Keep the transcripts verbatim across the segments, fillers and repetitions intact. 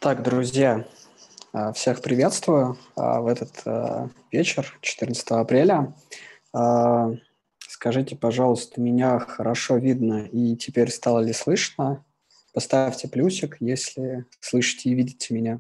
Так, друзья, а, всех приветствую а, в этот а, вечер, четырнадцатого апреля. А, Скажите, пожалуйста, меня хорошо видно и теперь стало ли слышно? Поставьте плюсик, если слышите и видите меня.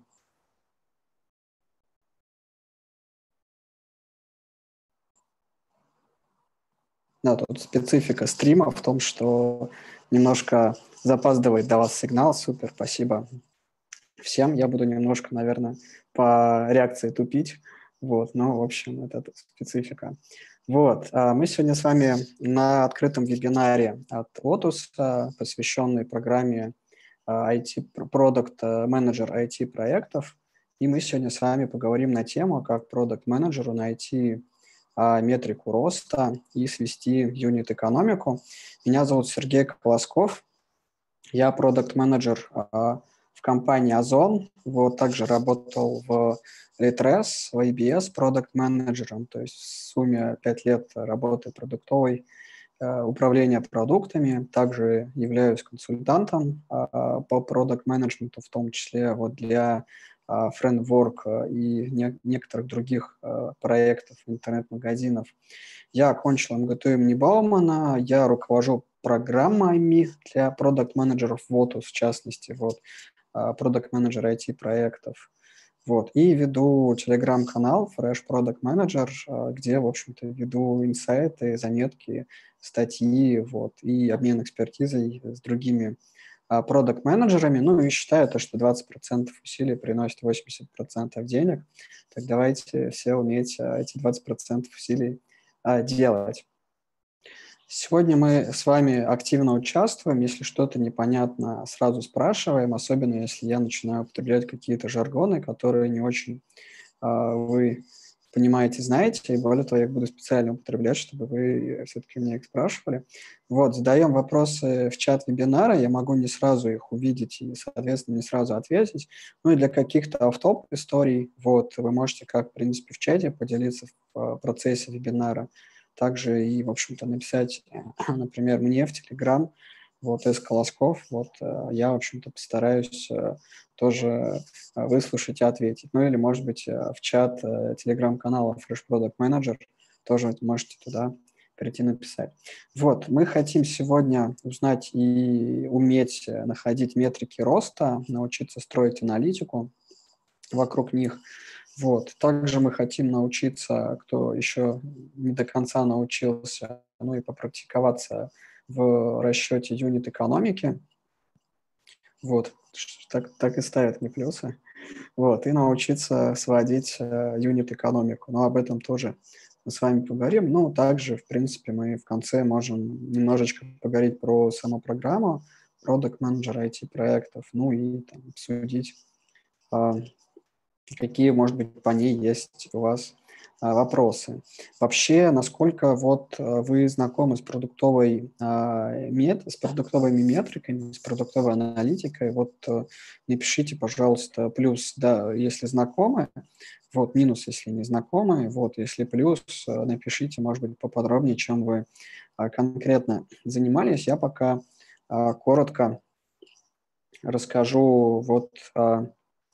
Да, тут специфика стрима в том, что немножко запаздывает до вас сигнал. Супер, спасибо всем. Я буду немножко, наверное, по реакции тупить. Вот, но, в общем, это специфика. Вот, а, мы сегодня с вами на открытом вебинаре от Otus, а, посвященный программе а, ай ти, Product Manager ай ти-проектов. И мы сегодня с вами поговорим на тему, как продакт-менеджеру найти а, метрику роста и свести юнит-экономику. Меня зовут Сергей Колосков, я продакт-менеджер а, в компании Озон, вот также работал в Litres, в ай би эс продакт-менеджером, то есть в сумме пять лет работы продуктовой, э, управления продуктами, также являюсь консультантом а, по продакт-менеджменту, в том числе вот для а, фреймворк и не, некоторых других а, проектов, интернет-магазинов. Я окончил эм гэ тэ имени Баумана, я руковожу программами для продакт-менеджеров в Otus, в частности, вот, продакт-менеджер ай ти-проектов. Вот, и веду телеграм-канал Fresh Product Manager, а, где, в общем-то, веду инсайты, заметки, статьи, вот, и обмен экспертизой с другими а, продакт-менеджерами. Ну, и считаю то, что двадцать процентов усилий приносит восемьдесят процентов денег. Так давайте все уметь а, эти двадцать процентов усилий а, делать. Сегодня мы с вами активно участвуем. Если что-то непонятно, сразу спрашиваем, особенно если я начинаю употреблять какие-то жаргоны, которые не очень а, вы понимаете, знаете, и более того, я их буду специально употреблять, чтобы вы все-таки меня их спрашивали. Вот, задаем вопросы в чат вебинара, я могу не сразу их увидеть и, соответственно, не сразу ответить. Ну и для каких-то автоп историй, вот, вы можете, как, в принципе, в чате поделиться в процессе вебинара, также и, в общем-то, написать, например, мне в Telegram, вот, С. Колосков, вот, я, в общем-то, постараюсь тоже выслушать и ответить. Ну, или, может быть, в чат Telegram-канала Fresh Product Manager тоже можете туда прийти написать. Вот, мы хотим сегодня узнать и уметь находить метрики роста, научиться строить аналитику вокруг них. Вот. Также мы хотим научиться, кто еще не до конца научился, ну и попрактиковаться в расчете юнит-экономики. Вот. Так, так и ставят мне плюсы. Вот. И научиться сводить э, юнит-экономику. Но об этом тоже мы с вами поговорим. Ну, также, в принципе, мы в конце можем немножечко поговорить про саму программу, Product Manager ай ти-проектов, ну и там, обсудить э, какие, может быть, по ней есть у вас а, вопросы. Вообще, насколько вот а, вы знакомы с продуктовой а, мет, с продуктовыми метриками, с продуктовой аналитикой, вот а, напишите, пожалуйста, плюс, да, если знакомы, вот, минус, если не знакомы, вот, если плюс, а, напишите, может быть, поподробнее, чем вы а, конкретно занимались. Я пока а, коротко расскажу вот а,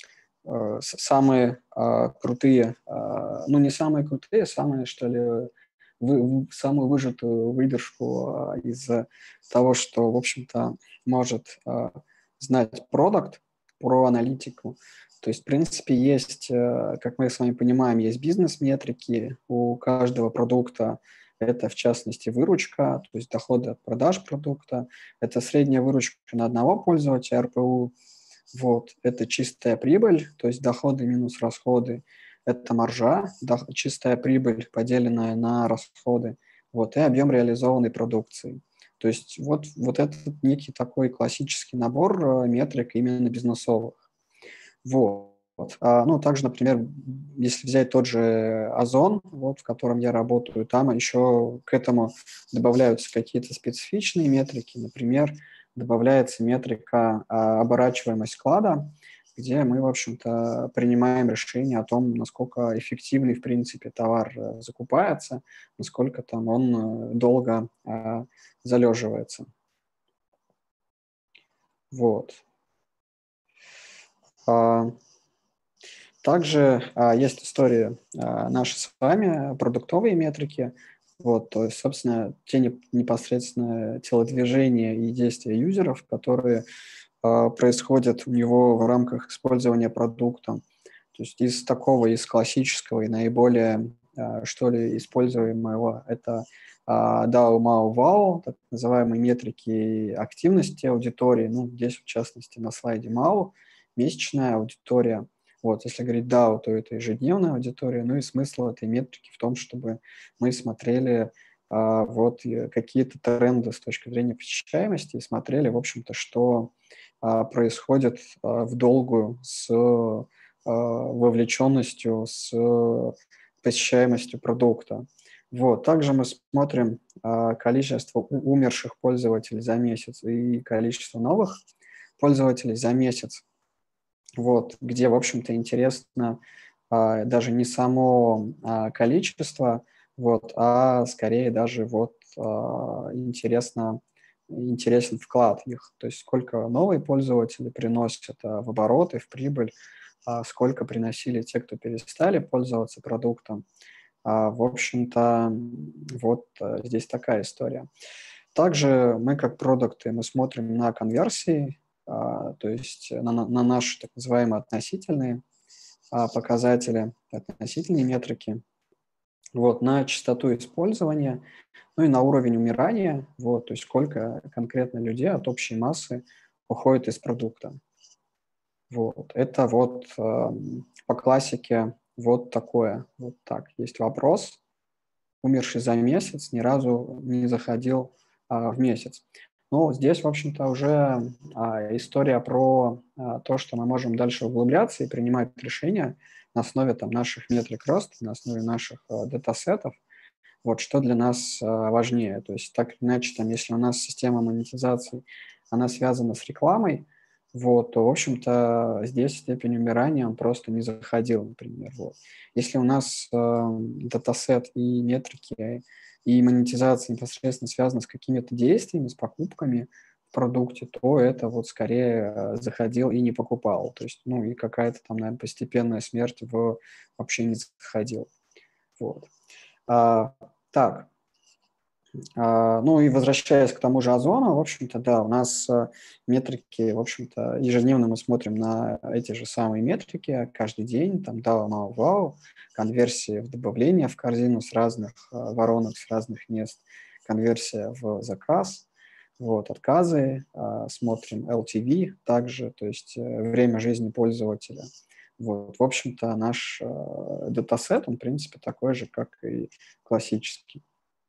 самые а, крутые, а, ну не самые крутые, самые, что ли, вы, самую выжатую выдержку а, из того, что, в общем-то, может а, знать продукт про аналитику. То есть, в принципе, есть, а, как мы с вами понимаем, есть бизнес-метрики у каждого продукта. Это, в частности, выручка, то есть доходы от продаж продукта. Это средняя выручка на одного пользователя эр пэ у. Вот, это чистая прибыль, то есть доходы минус расходы, это маржа, дох- чистая прибыль, поделенная на расходы, вот, и объем реализованной продукции. То есть вот, вот этот некий такой классический набор э, метрик именно бизнесовых. Вот. А, ну, также, например, если взять тот же Озон, вот, в котором я работаю, там еще к этому добавляются какие-то специфичные метрики, например, добавляется метрика а, оборачиваемость склада, где мы, в общем-то, принимаем решение о том, насколько эффективный, в принципе, товар э, закупается, насколько там он э, долго э, залеживается. Вот. А, Также а, есть истории а, наши с вами, продуктовые метрики. Вот, то есть, собственно, те не- непосредственно телодвижения и действия юзеров, которые а, происходят у него в рамках использования продукта. То есть из такого, из классического и наиболее, а, что ли, используемого, это а, дао, мао, вао, так называемые метрики активности аудитории. Ну, здесь, в частности, на слайде мао, месячная аудитория. Вот, если говорить дао, то это ежедневная аудитория. Ну и смысл этой метрики в том, чтобы мы смотрели а, вот э, какие-то тренды с точки зрения посещаемости и смотрели, в общем-то, что а, происходит а, в долгую с а, вовлеченностью, с посещаемостью продукта. Вот. Также мы смотрим а, количество у- умерших пользователей за месяц и количество новых пользователей за месяц. Вот, где, в общем-то, интересно а, даже не само а, количество, вот, а скорее даже вот а, интересно, интересен вклад их, то есть сколько новые пользователи приносят а, в обороты, в прибыль, а сколько приносили те, кто перестали пользоваться продуктом. А, в общем-то, вот а, здесь такая история. Также мы как продукты, мы смотрим на конверсии, а, то есть на, на на наши так называемые относительные а, показатели, относительные метрики, вот, на частоту использования, ну и на уровень умирания, вот, то есть сколько конкретно людей от общей массы уходит из продукта. Вот, это вот э, по классике вот такое, вот так. Есть вопрос, умерший за месяц ни разу не заходил а, в месяц. Ну, здесь, в общем-то, уже а, история про а, то, что мы можем дальше углубляться и принимать решения на основе там, наших метрик роста, на основе наших а, датасетов. Вот что для нас а, важнее. То есть так или иначе, там, если у нас система монетизации, она связана с рекламой, вот, то, в общем-то, здесь степень умирания он просто не заходил, например. Вот. Если у нас э, датасет и метрики, и монетизация непосредственно связаны с какими-то действиями, с покупками в продукте, то это вот скорее э, заходил и не покупал. То есть, ну, и какая-то там, наверное, постепенная смерть в вообще не заходил. Вот. А, так, а, ну и возвращаясь к тому же Озону, в общем-то, да, у нас а, метрики, в общем-то, ежедневно мы смотрим на эти же самые метрики каждый день, там, да, мау, вау, конверсии в добавление в корзину с разных а, воронок, с разных мест, конверсия в заказ, вот, отказы, а, смотрим эл ти ви также, то есть э, время жизни пользователя. Вот, в общем-то, наш э, датасет, он, в принципе, такой же, как и классический.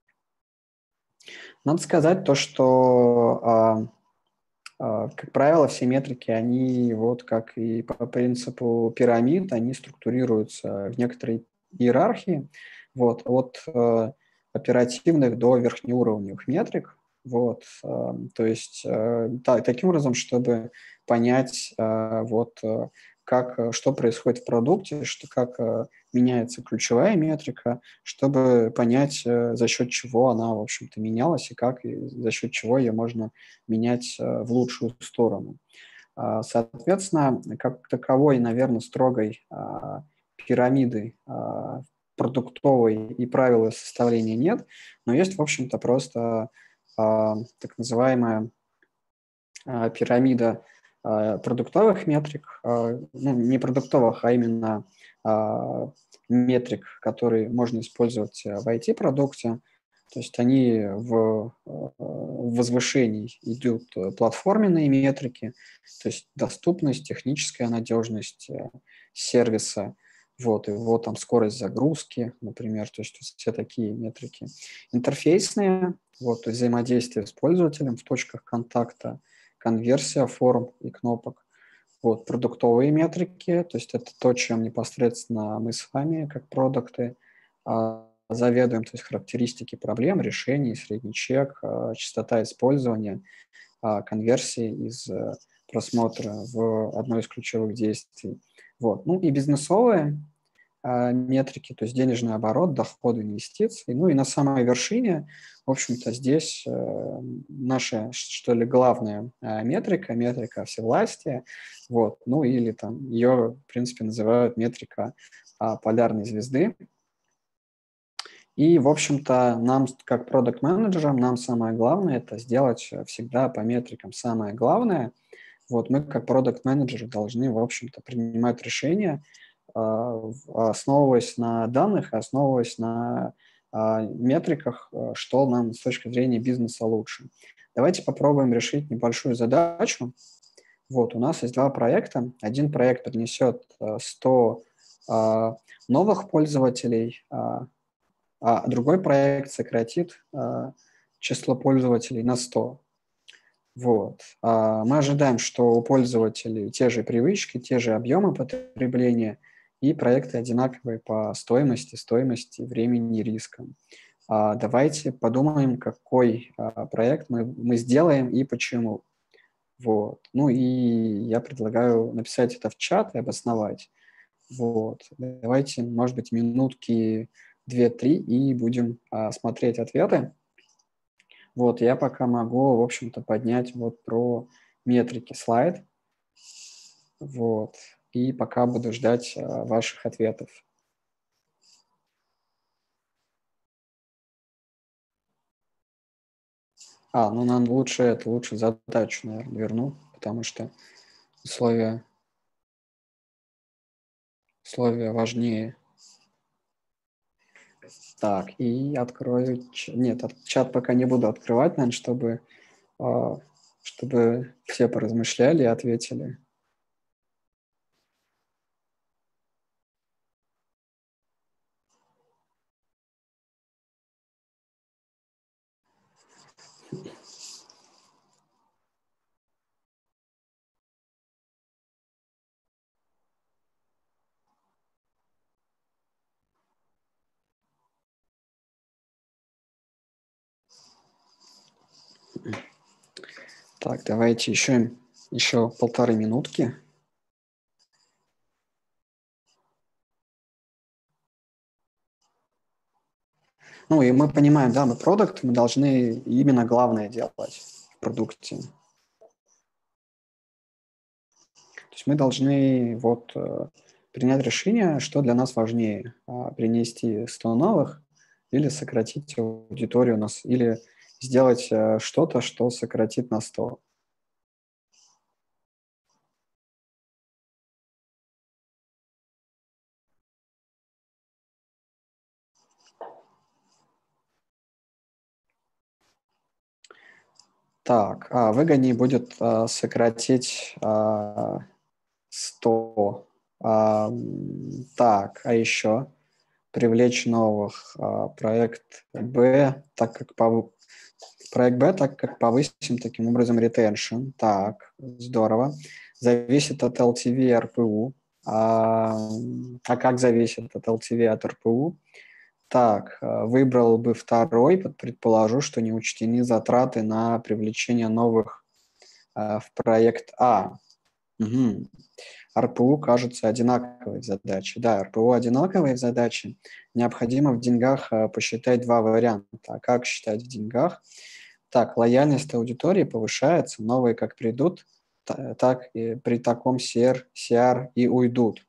Надо сказать то, что, а, а, как правило, все метрики, они вот как и по принципу пирамид, они структурируются в некоторой иерархии, вот, от э, оперативных до верхнеуровневых метрик, вот, э, то есть э, та- таким образом, чтобы понять, э, вот, э, как, э, что происходит в продукте, что, как э, меняется ключевая метрика, чтобы понять, э, за счет чего она, в общем-то, менялась и как, и за счет чего ее можно менять э, в лучшую сторону. А, Соответственно, как таковой, наверное, строгой а, пирамиды а, продуктовой и правила составления нет, но есть, в общем-то, просто а, так называемая а, пирамида а, продуктовых метрик, а, ну, не продуктовых, а именно а, метрик, которые можно использовать в ай ти-продукте. То есть они в, в возвышении идут платформенные метрики, то есть доступность, техническая надежность э, сервиса, вот, и вот там скорость загрузки, например, то есть все такие метрики. Интерфейсные, вот, то есть взаимодействие с пользователем в точках контакта, конверсия форм и кнопок. Вот, продуктовые метрики, то есть это то, чем непосредственно мы с вами, как продукты, а, заведуем, то есть характеристики проблем, решений, средний чек, а, частота использования, а, конверсии из а, просмотра в одно из ключевых действий. Вот. Ну и бизнесовые, а, метрики, то есть денежный оборот, доходы, инвестиции. Ну и на самой вершине, в общем-то, здесь э, наша, что ли, главная э, метрика, метрика всевластия, вот, ну или там ее, в принципе, называют метрика э, полярной звезды. И, в общем-то, нам, как продакт-менеджерам, нам самое главное – это сделать всегда по метрикам самое главное. Вот мы, как продакт-менеджеры, должны, в общем-то, принимать решения, основываясь на данных, основываясь на метриках, что нам с точки зрения бизнеса лучше. Давайте попробуем решить небольшую задачу. Вот, у нас есть два проекта. Один проект принесет сто новых пользователей, а другой проект сократит число пользователей на сто. Вот. Мы ожидаем, что у пользователей те же привычки, те же объемы потребления, и проекты одинаковые по стоимости, стоимости, времени и рискам. Давайте подумаем, какой проект мы, мы сделаем и почему. Вот. Ну и я предлагаю написать это в чат и обосновать. Вот. Давайте, может быть, минутки две-три и будем смотреть ответы. Вот, я пока могу, в общем-то, поднять вот про метрики слайд. Вот, и пока буду ждать а, ваших ответов. А, ну нам лучше это, лучше задачу, наверное, верну, потому что условия, условия важнее. Так, и открою... Нет, чат пока не буду открывать, наверное, чтобы, чтобы все поразмышляли и ответили. Так, давайте еще, еще полторы минутки. Ну, и мы понимаем, да, мы продукт, мы должны именно главное делать в продукте. То есть мы должны вот принять решение, что для нас важнее, принести сто новых или сократить аудиторию нас, или сделать что-то, что сократит на сто. Так, а, выгоднее будет а, сократить а, сто. А, так, а еще привлечь новых. А, проект Б, так как по, проект Б, так как повысим таким образом retention. Так, здорово. Зависит от эл ти ви и ар пи у. А, а как зависит от эл ти ви и от ар пи у? Так, выбрал бы второй, предположу, что не учтены затраты на привлечение новых э, в проект А. Угу. ар пи у кажется одинаковой в задаче. Да, ар пи у одинаковые в задаче. Необходимо в деньгах э, посчитать два варианта. А как считать в деньгах? Так, лояльность аудитории повышается, новые как придут, так и при таком си ар, си ар и уйдут.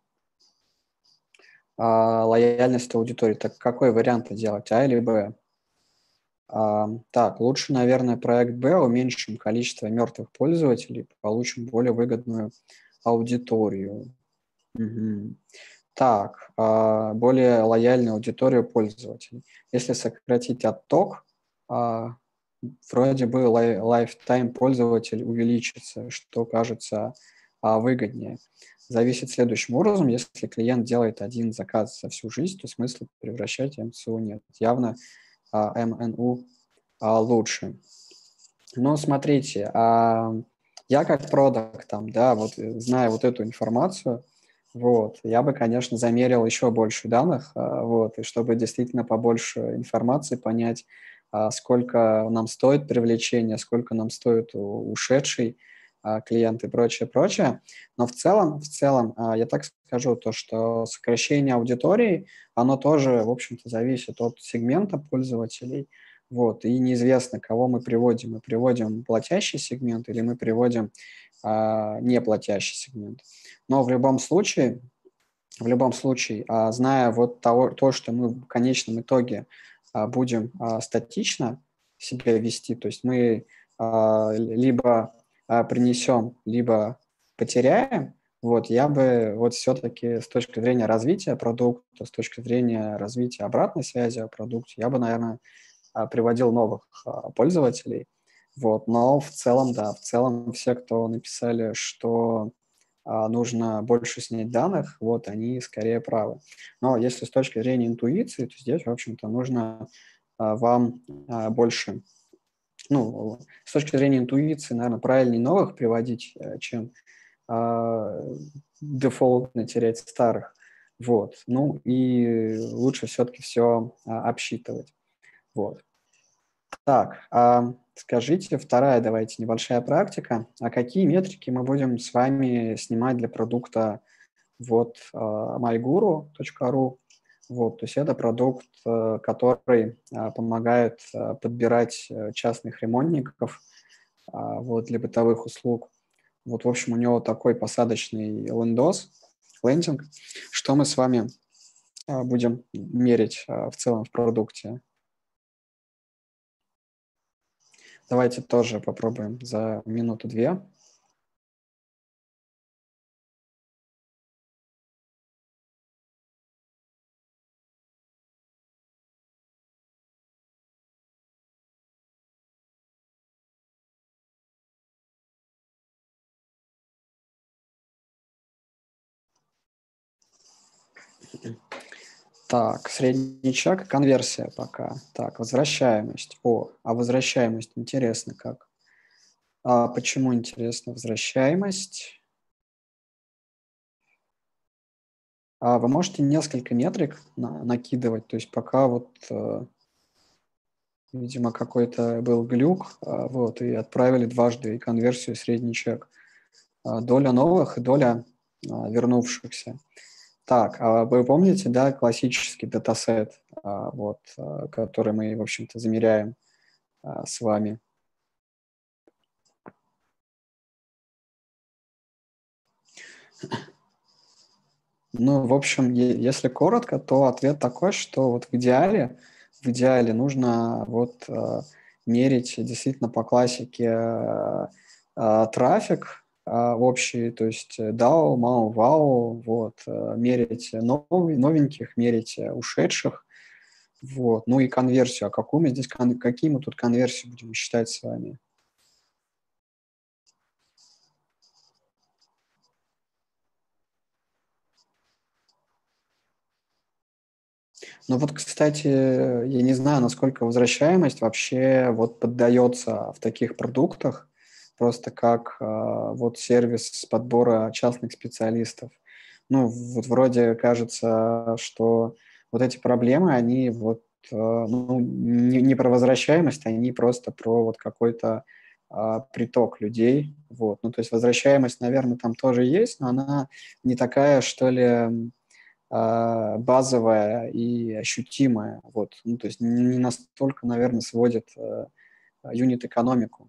А, лояльность аудитории. Так какой вариант делать, А или Б? А, так, лучше, наверное, проект Б, уменьшим количество мертвых пользователей, получим более выгодную аудиторию. Угу. Так, а, более лояльную аудиторию пользователей. Если сократить отток, а, вроде бы lifetime пользователь увеличится, что кажется а, выгоднее. Зависит следующим образом. Если клиент делает один заказ за всю жизнь, то смысла превращать эм си у нет. Явно а, эм эн у а, лучше. Но смотрите, а, я как продакт, там, да, вот зная вот эту информацию, вот, я бы, конечно, замерил еще больше данных, а, вот, и чтобы действительно побольше информации понять, а, сколько нам стоит привлечение, сколько нам стоит ушедший, а, клиент и прочее, прочее. Но в целом, в целом, а, я так скажу, то, что сокращение аудитории, оно тоже, в общем-то, зависит от сегмента пользователей. Вот, и неизвестно, кого мы приводим. Мы приводим платящий сегмент или мы приводим а, неплатящий сегмент. Но в любом случае, в любом случае, а, зная вот того, то, что мы в конечном итоге а, будем а, статично себя вести, то есть мы а, либо а, принесем, либо потеряем, вот я бы вот все-таки с точки зрения развития продукта, с точки зрения развития обратной связи о продукте, я бы, наверное, а, приводил новых а, пользователей. Вот, но в целом, да, в целом все, кто написали, что а, нужно больше снять данных, вот они скорее правы. Но если с точки зрения интуиции, то здесь, в общем-то, нужно а, вам а, больше, ну, с точки зрения интуиции, наверное, правильнее новых приводить, э, чем а, дефолтно терять старых. Вот. Ну и лучше все-таки все а, обсчитывать. Вот. Так, а скажите, вторая, давайте, небольшая практика. А какие метрики мы будем с вами снимать для продукта вот а, май гуру точка ру? Вот, то есть это продукт, э, который а, помогает а, подбирать э, частных ремонтников а, вот, для бытовых услуг. Вот, в общем, у него такой посадочный лендос, лендинг. Что мы с вами а, будем мерить а, в целом в продукте? Давайте тоже попробуем за минуту-две. Так, средний чек, конверсия пока. Так, возвращаемость. О, а возвращаемость, интересно как. А почему интересно возвращаемость? А вы можете несколько метрик на- накидывать, то есть пока вот, э, видимо, какой-то был глюк, а, вот, и отправили дважды и конверсию, и средний чек. А, доля новых и доля а, вернувшихся. Так, а вы помните, да, классический датасет, а, вот, а, который мы, в общем-то, замеряем а, с вами? Ну, в общем, е- если коротко, то ответ такой, что вот в идеале, в идеале нужно вот э, мерить действительно по классике э, э, трафик э, общий, то есть э, дао, мао, вау, вот, э, мерить новый, новеньких, мерить э, ушедших, вот, ну и конверсию. А какую мы здесь, кон- какие мы тут конверсии будем считать с вами? Ну вот, кстати, я не знаю, насколько возвращаемость вообще вот поддается в таких продуктах, просто как а, вот сервис подбора частных специалистов. Ну, вот вроде кажется, что вот эти проблемы, они вот, а, ну, не, не про возвращаемость, они просто про вот какой-то а, приток людей. Вот. Ну, то есть возвращаемость, наверное, там тоже есть, но она не такая, что ли, а, базовая и ощутимая. Вот. Ну, то есть не не настолько, наверное, сводит э, юнит-экономику.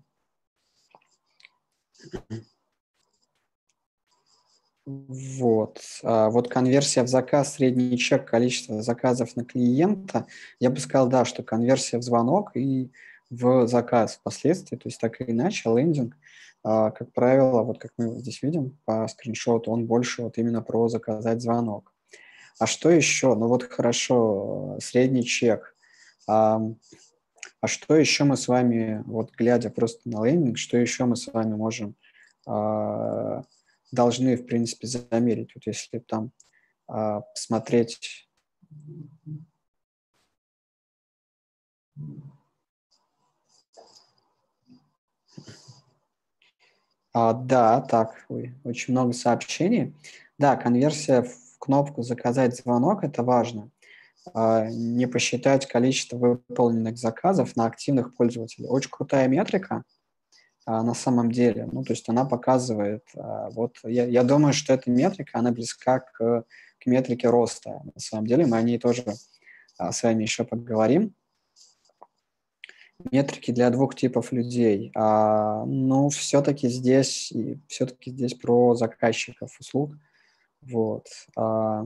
Вот. А вот конверсия в заказ, средний чек, количество заказов на клиента, я бы сказал, да, что конверсия в звонок и в заказ впоследствии, то есть так или иначе, лендинг, а, как правило, вот как мы вот здесь видим по скриншоту, он больше вот именно про заказать звонок. А что еще? Ну вот хорошо, э, средний чек. А, а что еще мы с вами, вот глядя просто на лендинг, что еще мы с вами можем, а, должны, в принципе, замерить? Вот если там а, посмотреть. А, да, так, ой, очень много сообщений. Да, конверсия в кнопку «Заказать звонок» – это важно. А, не посчитать количество выполненных заказов на активных пользователей. Очень крутая метрика. а, на самом деле. Ну, то есть она показывает, а, вот я, я думаю, что эта метрика, она близка к, к метрике роста. На самом деле мы о ней тоже а, с вами еще поговорим. Метрики для двух типов людей. А, ну, все-таки здесь, все-таки здесь про заказчиков услуг. Вот. А,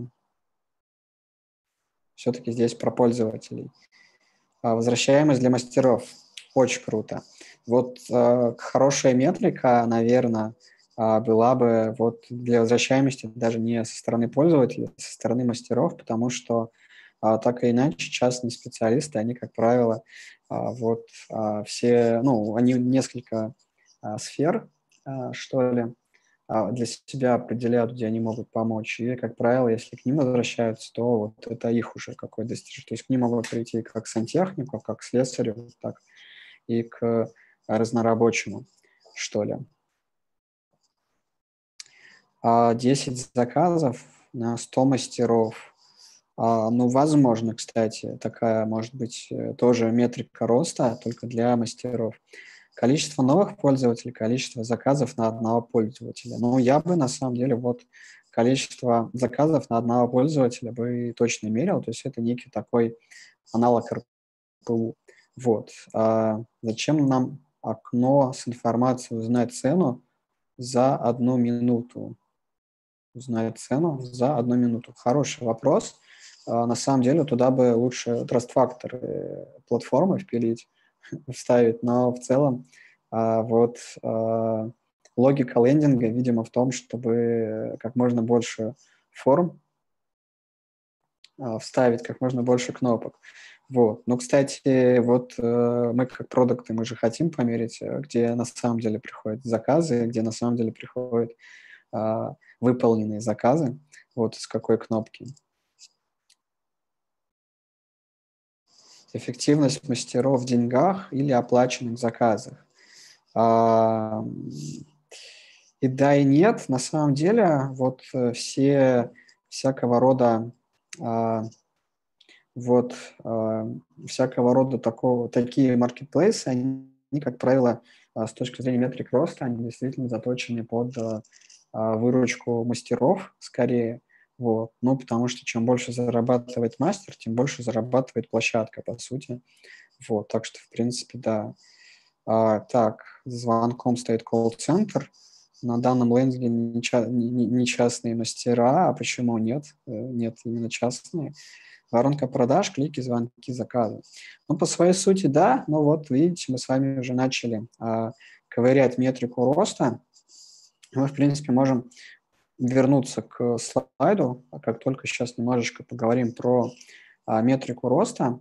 все-таки здесь про пользователей. А, возвращаемость для мастеров. Очень круто. Вот а, хорошая метрика, наверное, а, была бы вот для возвращаемости даже не со стороны пользователей, а со стороны мастеров, потому что а, так или иначе частные специалисты, они, как правило, а, вот а, все, ну, они несколько а, сфер, а, что ли, а, для себя определяют, где они могут помочь. И, как правило, если к ним возвращаются, то вот это их уже какое-то достижение. То есть к ним могут прийти как к сантехнику, как к слесарю, так и к разнорабочему, что ли. А десять заказов на сто мастеров. А, ну, возможно, кстати, такая может быть э, тоже метрика роста, только для мастеров. Количество новых пользователей, количество заказов на одного пользователя. Ну, я бы на самом деле вот количество заказов на одного пользователя бы точно мерил, то есть это некий такой аналог эр пэ у. Вот. А зачем нам окно с информацией узнать цену за одну минуту? Узнать цену за одну минуту. Хороший вопрос. А, на самом деле туда бы лучше траст-факторы платформы впилить, вставить, но в целом а, вот а, логика лендинга, видимо, в том, чтобы как можно больше форм а, вставить, как можно больше кнопок. Вот. Ну, кстати, вот э, мы как продукты, мы же хотим померить, э, где на самом деле приходят заказы, где на самом деле приходят а, выполненные заказы, вот с какой кнопки. Эффективность мастеров в деньгах или оплаченных заказах. А, и да, и нет. На самом деле, вот э, все всякого рода а, вот а, всякого рода такого, такие маркетплейсы, они, они, как правило, а, с точки зрения метрик роста, они действительно заточены под а, выручку мастеров скорее. Вот. Ну, потому что чем больше зарабатывает мастер, тем больше зарабатывает площадка, по сути. Вот. Так что, в принципе, да. А, так, за звонком стоит колл-центр. На данном лендинге не, ча- не, не частные мастера. А почему нет? Э, Нет, именно частные. Воронка продаж, клики, звонки, заказы. Ну, по своей сути, да, но вот видите, мы с вами уже начали а, ковырять метрику роста. Мы, в принципе, можем вернуться к слайду, а как только сейчас немножечко поговорим про а, метрику роста.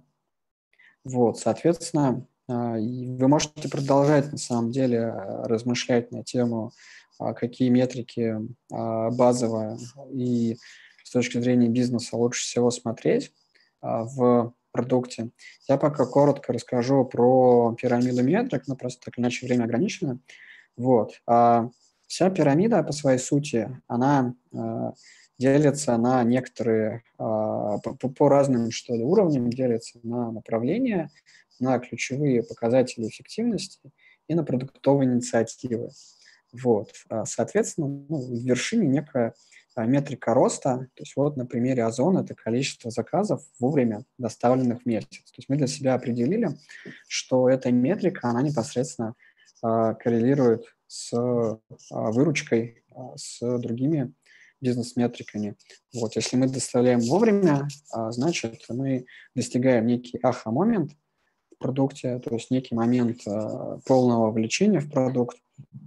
Вот, соответственно, а, и вы можете продолжать на самом деле а, размышлять на тему, а, какие метрики а, базовые и с точки зрения бизнеса лучше всего смотреть а, в продукте. Я пока коротко расскажу про пирамиду метрик, но просто так иначе время ограничено. Вот. А вся пирамида по своей сути, она а, делится на некоторые, а, по, по- по разным что ли, уровням, делится на направления, на ключевые показатели эффективности и на продуктовые инициативы. Вот. А, Соответственно, ну, в вершине некая а, метрика роста. То есть вот на примере Озона это количество заказов вовремя доставленных в месяц. То есть мы для себя определили, что эта метрика, она непосредственно а, коррелирует с а, выручкой, а, с другими бизнес-метриками. Вот. Если мы доставляем вовремя, а, значит, мы достигаем некий аха-момент в продукте, то есть некий момент а, полного вовлечения в продукт.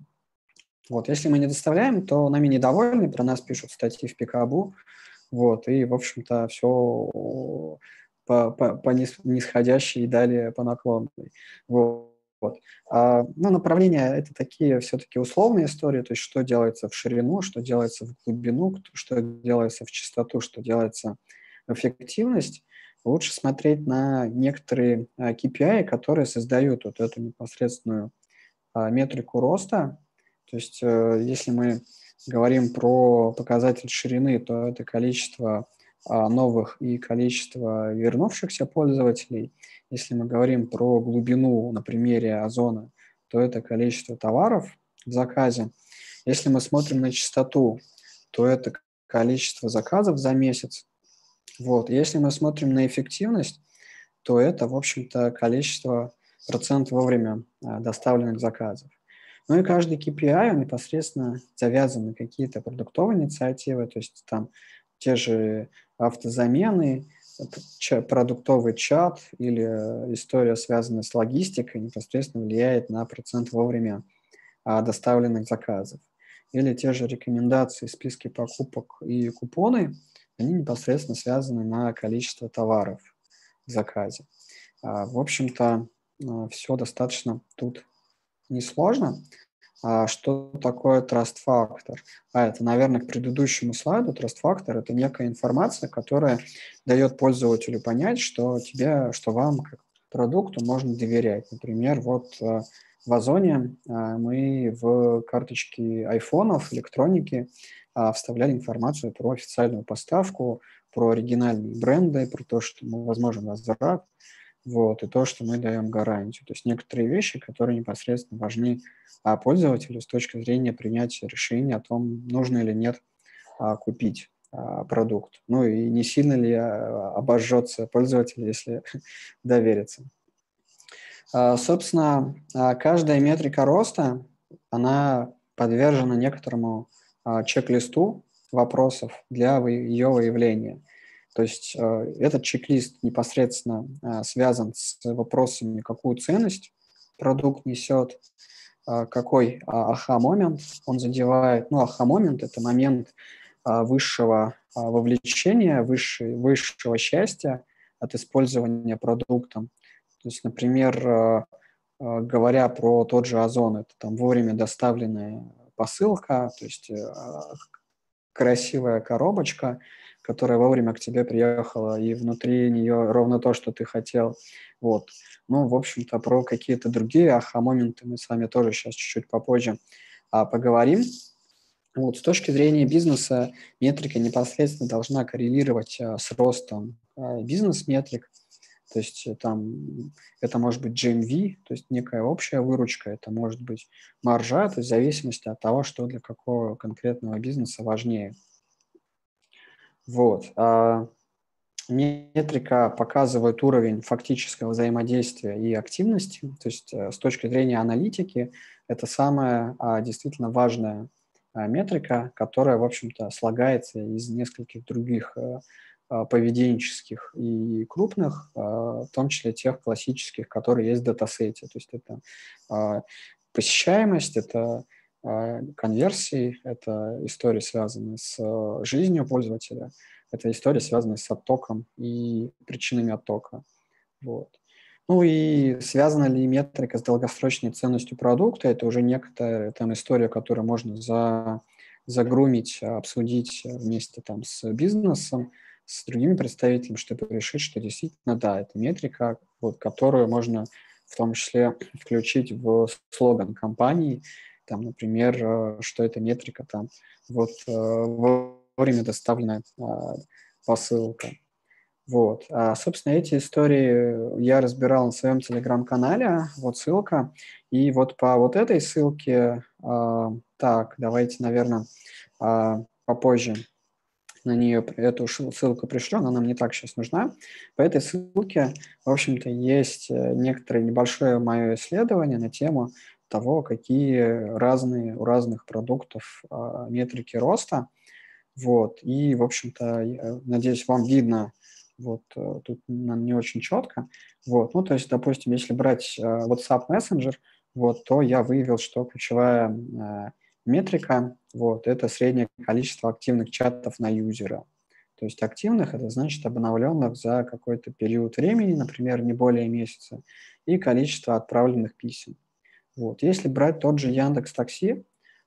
Вот. Если мы не доставляем, то нами недовольны, про нас пишут статьи в Пикабу, вот, и, в общем-то, все по, по, по нис- нисходящей и далее по наклонной. Вот. Вот. А, ну, направления – это такие все-таки условные истории, то есть что делается в ширину, что делается в глубину, что делается в частоту, что делается в эффективность. Лучше смотреть на некоторые а, кей пи ай, которые создают вот эту непосредственную а, метрику роста. То есть э, если мы говорим про показатель ширины, то это количество а, новых и количество вернувшихся пользователей. Если мы говорим про глубину на примере Озона, то это количество товаров в заказе. Если мы смотрим на частоту, то это количество заказов за месяц. Вот. Если мы смотрим на эффективность, то это, в общем-то, количество процентов вовремя а, доставленных заказов. Ну и каждый кей пи ай, он непосредственно завязан на какие-то продуктовые инициативы, то есть там те же автозамены, продуктовый чат или история, связанная с логистикой, непосредственно влияет на процент вовремя а, доставленных заказов. Или те же рекомендации, списки покупок и купоны, они непосредственно связаны на количество товаров в заказе. А, в общем-то, все достаточно тут несложно. А что такое Trust Factor? А, это, наверное, к предыдущему слайду. Trust Factor – это некая информация, которая дает пользователю понять, что тебе, что вам, как продукту, можно доверять. Например, вот в Озоне мы в карточки айфонов, электроники вставляли информацию про официальную поставку, про оригинальные бренды, про то, что мы возможен возврат, вот, и то, что мы даем гарантию. То есть некоторые вещи, которые непосредственно важны а, пользователю с точки зрения принятия решения о том, нужно или нет а, купить а, продукт. Ну и не сильно ли а, обожжется пользователь, если доверится. А, собственно, а, каждая метрика роста, она подвержена некоторому а, чек-листу вопросов для ее выявления. То есть э, этот чек-лист непосредственно э, связан с вопросами, какую ценность продукт несет, э, какой аха-момент он задевает. Ну, аха-момент – это момент э, высшего э, вовлечения, высшей, высшего счастья от использования продуктом. То есть, например, э, э, говоря про тот же Озон, это там вовремя доставленная посылка, то есть э, красивая коробочка, которая вовремя к тебе приехала, и внутри нее ровно то, что ты хотел. Вот. Ну, в общем-то, про какие-то другие аха-моменты мы с вами тоже сейчас чуть-чуть попозже а, поговорим. Вот. С точки зрения бизнеса метрика непосредственно должна коррелировать а, с ростом а, бизнес-метрик. То есть там это может быть джи эм ви, то есть некая общая выручка, это может быть маржа, то есть в зависимости от того, что для какого конкретного бизнеса важнее. Вот. А метрика показывает уровень фактического взаимодействия и активности, то есть с точки зрения аналитики это самая а, действительно важная а, метрика, которая, в общем-то, слагается из нескольких других а, поведенческих и крупных, а, в том числе тех классических, которые есть в датасете. То есть это а, посещаемость, это а, конверсии, это истории, связанные с а, жизнью пользователя, это история, связанная с оттоком и причинами оттока. Вот. Ну и связана ли метрика с долгосрочной ценностью продукта, это уже некоторая там история, которую можно за, загрумить, обсудить вместе там с бизнесом, с другими представителями, чтобы решить, что действительно, да, это метрика, вот, которую можно в том числе включить в слоган компании, там, например, что эта метрика там вот вовремя доставленная посылка. Вот. А, собственно, эти истории я разбирал на своем телеграм-канале, вот ссылка. И вот по вот этой ссылке, а, так, давайте, наверное, а, попозже на нее эту ссылку пришлю, она нам не так сейчас нужна. По этой ссылке, в общем-то, есть некоторое небольшое мое исследование на тему того, какие разные у разных продуктов а, метрики роста. Вот. И, в общем-то, надеюсь, вам видно, вот тут не очень четко. Вот. Ну, то есть, допустим, если брать WhatsApp Messenger, вот, то я выявил, что ключевая э, метрика, вот, это среднее количество активных чатов на юзера. То есть активных – это значит обновленных за какой-то период времени, например, не более месяца, и количество отправленных писем. Вот. Если брать тот же Яндекс.Такси,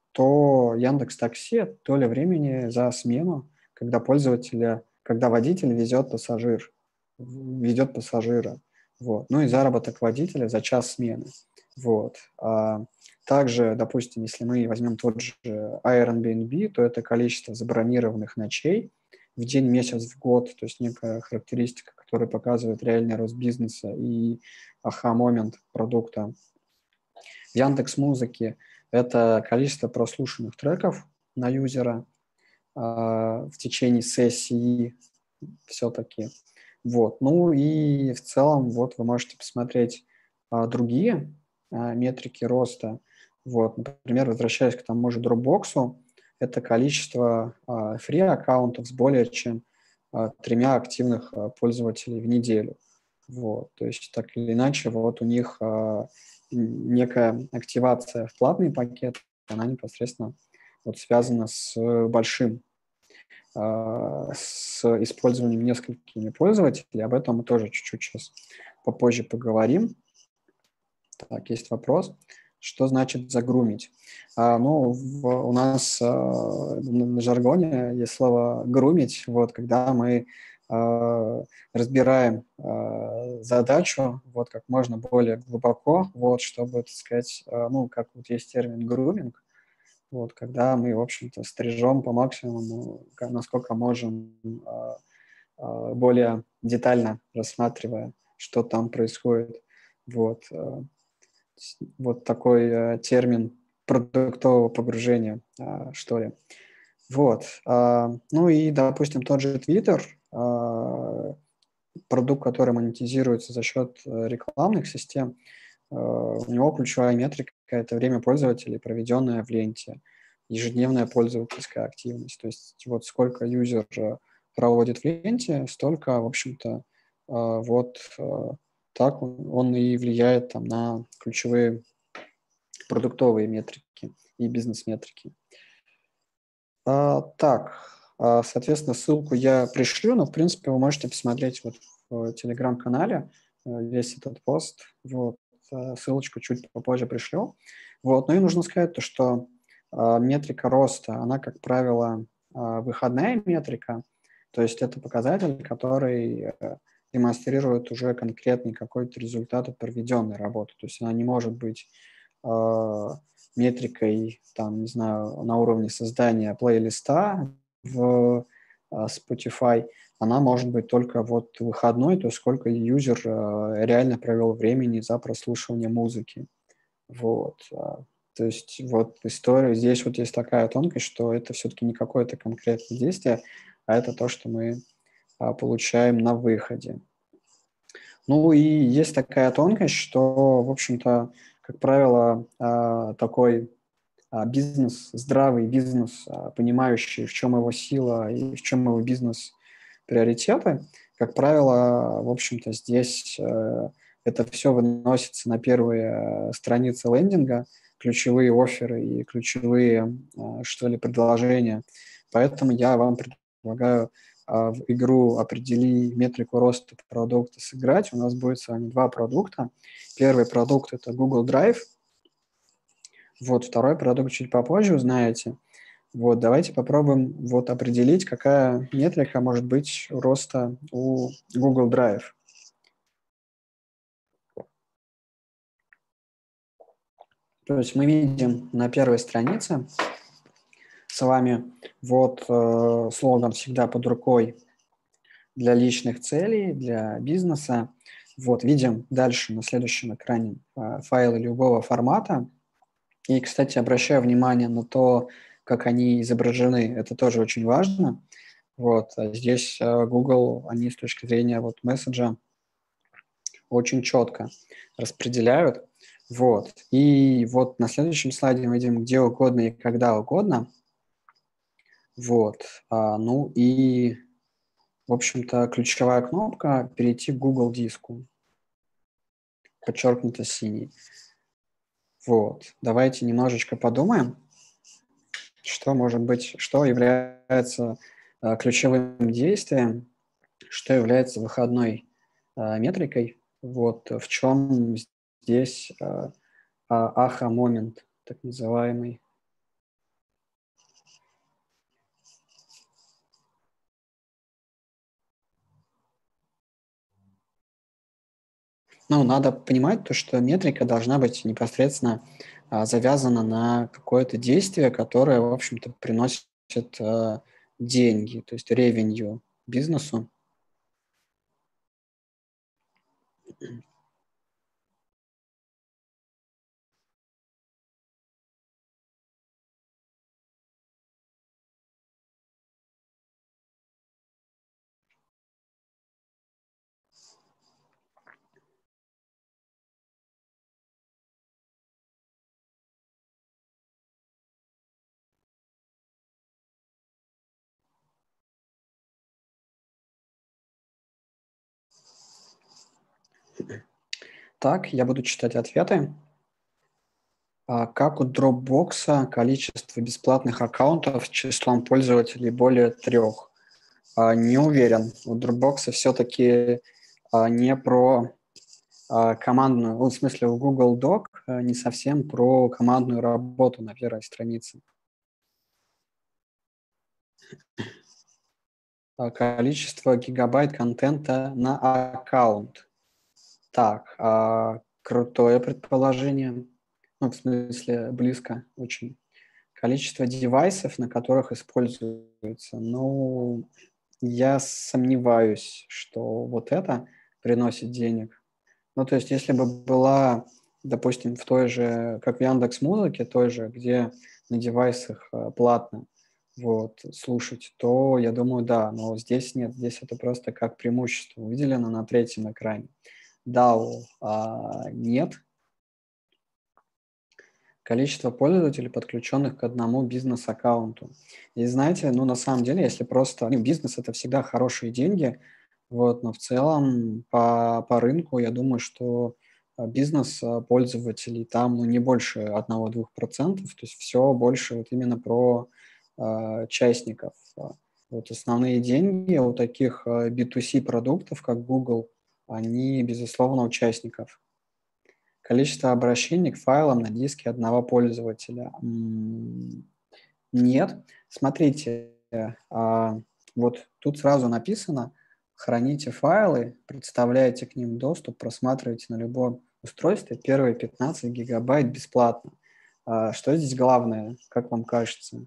то Яндекс.Такси – доля времени за смену, когда пользователя, когда водитель везет пассажир, ведет пассажира. Вот. Ну и заработок водителя за час смены. Вот. А также, допустим, если мы возьмем тот же Airbnb, то это количество забронированных ночей в день, месяц, в год, то есть некая характеристика, которая показывает реальный рост бизнеса и аха-момент продукта. В Яндекс.Музыке это количество прослушанных треков на юзера а, в течение сессии все-таки. Вот. Ну и в целом вот вы можете посмотреть а, другие а, метрики роста. Вот. Например, возвращаясь к тому же Dropbox, это количество а, фри-аккаунтов с более чем а, тремя активных а, пользователей в неделю. Вот. То есть так или иначе вот у них а, некая активация в платный пакет, она непосредственно вот связана с большим с использованием несколькими пользователей. Об этом мы тоже чуть-чуть сейчас попозже поговорим. Так, есть вопрос. Что значит загрумить? А, ну, в, у нас а, на жаргоне есть слово грумить, вот, когда мы а, разбираем а, задачу вот, как можно более глубоко, вот, чтобы, так сказать, а, ну, как вот есть термин груминг, вот, когда мы, в общем-то, стрижем по максимуму, насколько можем, более детально рассматривая, что там происходит. Вот, вот такой термин продуктового погружения, что ли. Вот. Ну и, допустим, тот же Twitter, продукт, который монетизируется за счет рекламных систем, у него ключевая метрика – это время пользователей, проведенное в ленте, ежедневная пользовательская активность. То есть вот сколько юзер проводит в ленте, столько, в общем-то, вот так он и влияет там на ключевые продуктовые метрики и бизнес-метрики. Так, соответственно, ссылку я пришлю, но, в принципе, вы можете посмотреть вот в Телеграм-канале весь этот пост. Вот. Ссылочку чуть попозже пришлю. Вот. Ну и нужно сказать то, что э, метрика роста, она, как правило, э, выходная метрика, то есть это показатель, который э, демонстрирует уже конкретный какой-то результат от проведенной работы. То есть она не может быть э, метрикой, там, не знаю, на уровне создания плейлиста в э, Spotify, она может быть только вот выходной, то есть сколько юзер э, реально провел времени за прослушивание музыки. Вот. То есть вот история, здесь вот есть такая тонкость, что это все-таки не какое-то конкретное действие, а это то, что мы а, получаем на выходе. Ну и есть такая тонкость, что, в общем-то, как правило, а, такой а, бизнес, здравый бизнес, а, понимающий, в чем его сила и в чем его бизнес приоритеты, как правило, в общем-то, здесь э, это все выносится на первые э, страницы лендинга, ключевые офферы и ключевые, э, что ли, предложения. Поэтому я вам предлагаю э, в игру «Определи метрику роста продукта» сыграть. У нас будет с вами два продукта. Первый продукт – это Google Drive. Вот, второй продукт чуть попозже узнаете. Вот, давайте попробуем вот определить, какая метрика может быть роста у Google Drive. То есть мы видим на первой странице с вами вот э, слоган «Всегда под рукой» для личных целей, для бизнеса. Вот, видим дальше на следующем экране э, файлы любого формата. И, кстати, обращаю внимание на то, как они изображены. Это тоже очень важно. Вот, а здесь э, Google, они с точки зрения вот месседжа очень четко распределяют. Вот. И вот на следующем слайде мы видим где угодно и когда угодно. Вот. А, ну и, в общем-то, ключевая кнопка «Перейти к Google диску», подчеркнуто синий. Вот. Давайте немножечко подумаем, что может быть, что является а, ключевым действием, что является выходной а, метрикой. Вот в чем здесь а, аха-момент, так называемый. Ну, надо понимать то, что метрика должна быть непосредственно а, завязана на какое-то действие, которое, в общем-то, приносит а, деньги, то есть revenue бизнесу. Так, я буду читать ответы. А как у Dropbox количество бесплатных аккаунтов с числом пользователей более трех? А, не уверен. У Dropbox все-таки а, не про а, командную, ну, в смысле у Google Doc а, не совсем про командную работу на первой странице. А, количество гигабайт контента на аккаунт. Так, а, крутое предположение. Ну, в смысле, близко очень. Количество девайсов, на которых используется. Ну, я сомневаюсь, что вот это приносит денег. Ну, то есть, если бы была, допустим, в той же, как в Яндекс.Музыке, той же, где на девайсах э, платно вот, слушать, то я думаю, да, но здесь нет, здесь это просто как преимущество выделено на третьем экране. дау а, нет. Количество пользователей, подключенных к одному бизнес-аккаунту. И знаете, ну, на самом деле, если просто... Ну, бизнес – это всегда хорошие деньги, вот, но в целом по, по рынку я думаю, что а, бизнес а, пользователей там ну, не больше одного-двух процентов, то есть все больше вот именно про а, частников. А, Вот основные деньги у таких а, би ту си продуктов, как Google, они, безусловно, участников. Количество обращений к файлам на диске одного пользователя. М, Нет. Смотрите, а, вот тут сразу написано, храните файлы, представляете к ним доступ, просматривайте на любом устройстве первые пятнадцать гигабайт бесплатно. А, Что здесь главное, как вам кажется?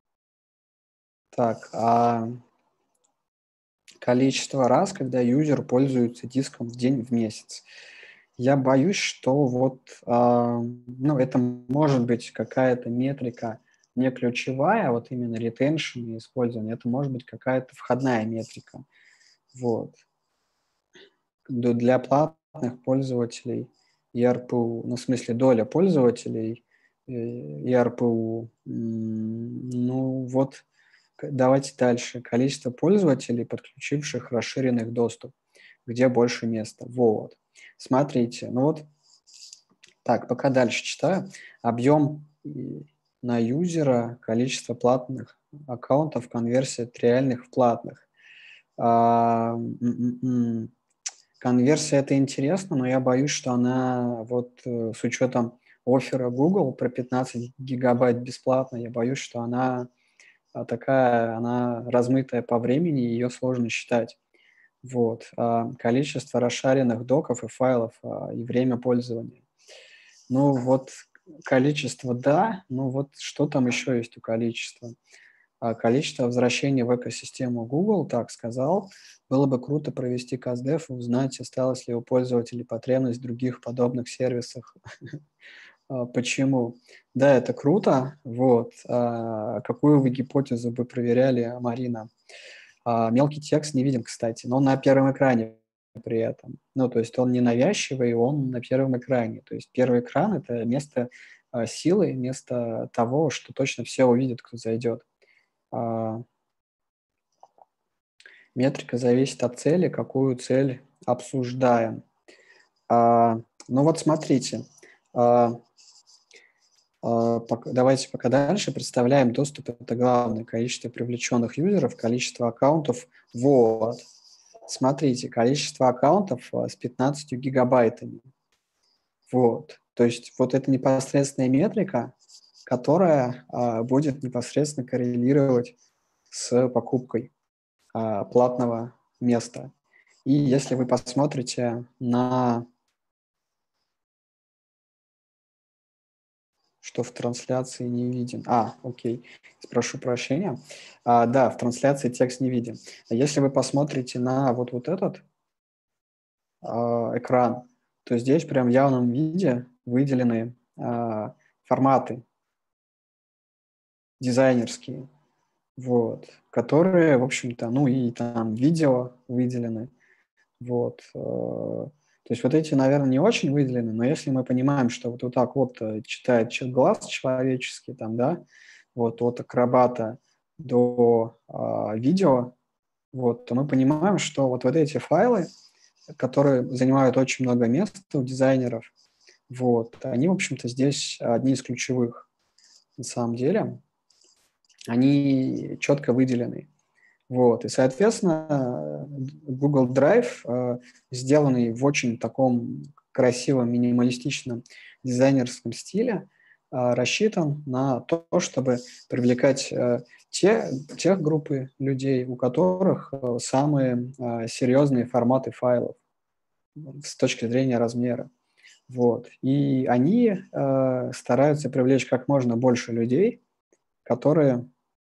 Так, а количество раз, когда юзер пользуется диском в день, в месяц. Я боюсь, что вот, а, ну, это может быть какая-то метрика не ключевая, а вот именно retention и использование, это может быть какая-то входная метрика. Вот. Д- Для платных пользователей и ар пи у, ну, в смысле доля пользователей э, и ар пи у, м, ну вот, к- давайте дальше. Количество пользователей, подключивших расширенных доступ, где больше места. Вот. Смотрите, ну вот так, пока дальше читаю. Объем и- на юзера, количество платных аккаунтов, конверсия от реальных в платных. А, м, м, м. Конверсия это интересно, но я боюсь, что она вот э, с учетом оффера Google про пятнадцать гигабайт бесплатно, я боюсь, что она а, такая, она размытая по времени, ее сложно считать. Вот. А, количество расшаренных доков и файлов а, и время пользования. Ну вот количество, да, ну вот что там еще есть у количества? А количество возвращений в экосистему Google, так сказал, было бы круто провести каздев и узнать, осталась ли у пользователей потребность в других подобных сервисах. А, Почему? Да, это круто. Вот. А какую вы гипотезу бы проверяли, Марина? А, Мелкий текст не видим, кстати, но он на первом экране при этом. Ну, то есть он не навязчивый, он на первом экране. То есть первый экран – это место а, силы, место того, что точно все увидят, кто зайдет. А, Метрика зависит от цели, какую цель обсуждаем. А, Ну вот смотрите, а, а, пок- давайте пока дальше представляем доступ. Это главное количество привлеченных юзеров, количество аккаунтов. Вот. Смотрите, количество аккаунтов а, с пятнадцатью гигабайтами. Вот. То есть вот это непосредственная метрика, которая а, будет непосредственно коррелировать с покупкой а, платного места. И если вы посмотрите на что в трансляции не виден. А, окей, прошу прощения. А, да, в трансляции текст не виден. А если вы посмотрите на вот, вот этот а, экран, то здесь прям в явном виде выделены а, форматы дизайнерские, вот, которые, в общем-то, ну и там видео выделены, вот. э, То есть вот эти, наверное, не очень выделены, но если мы понимаем, что вот, вот так вот э, читает ч- глаз человеческий, там, да, вот от акробата до а, видео, вот, то мы понимаем, что вот, вот эти файлы, которые занимают очень много места у дизайнеров. Вот. Они, в общем-то, здесь одни из ключевых. На самом деле, они четко выделены. Вот. И, соответственно, Google Drive, э, сделанный в очень таком красивом, минималистичном дизайнерском стиле, э, рассчитан на то, чтобы привлекать э, те, тех группы людей, у которых э, самые э, серьезные форматы файлов с точки зрения размера. Вот. И они э, стараются привлечь как можно больше людей, которые,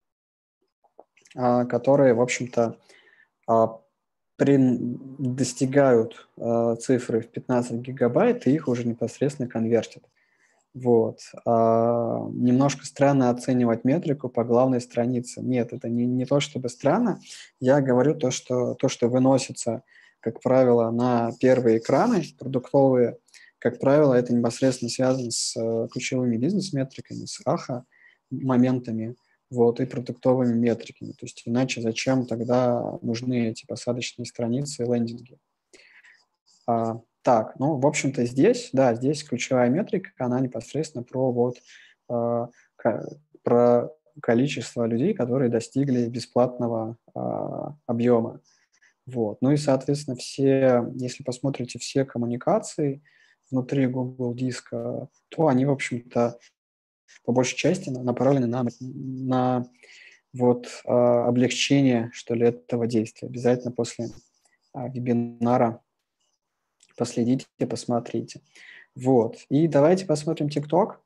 э, которые в общем-то, э, при, достигают э, цифры в пятнадцать гигабайт, и их уже непосредственно конвертят. Вот. А, немножко странно оценивать метрику по главной странице. Нет, это не, не то чтобы странно. Я говорю то, что, то, что выносится, как правило, на первые экраны продуктовые, как правило, это непосредственно связано с э, ключевыми бизнес-метриками, с АХА моментами, вот, и продуктовыми метриками. То есть иначе зачем тогда нужны эти посадочные страницы и лендинги? А, так, ну, в общем-то, здесь, да, здесь ключевая метрика, она непосредственно про вот э, ко- про количество людей, которые достигли бесплатного э, объема. Вот. Ну и, соответственно, все, если посмотрите все коммуникации внутри Google диска, то они, в общем-то, по большей части на- направлены на, на вот э, облегчение, что ли, этого действия. Обязательно после э, вебинара последите, посмотрите. Вот. И давайте посмотрим TikTok.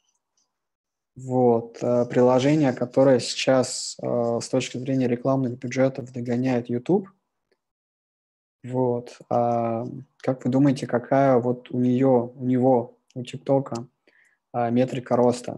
Вот. э, Приложение, которое сейчас э, с точки зрения рекламных бюджетов догоняет YouTube. Вот. А как вы думаете, какая вот у нее, у него, у TikTok а, метрика роста?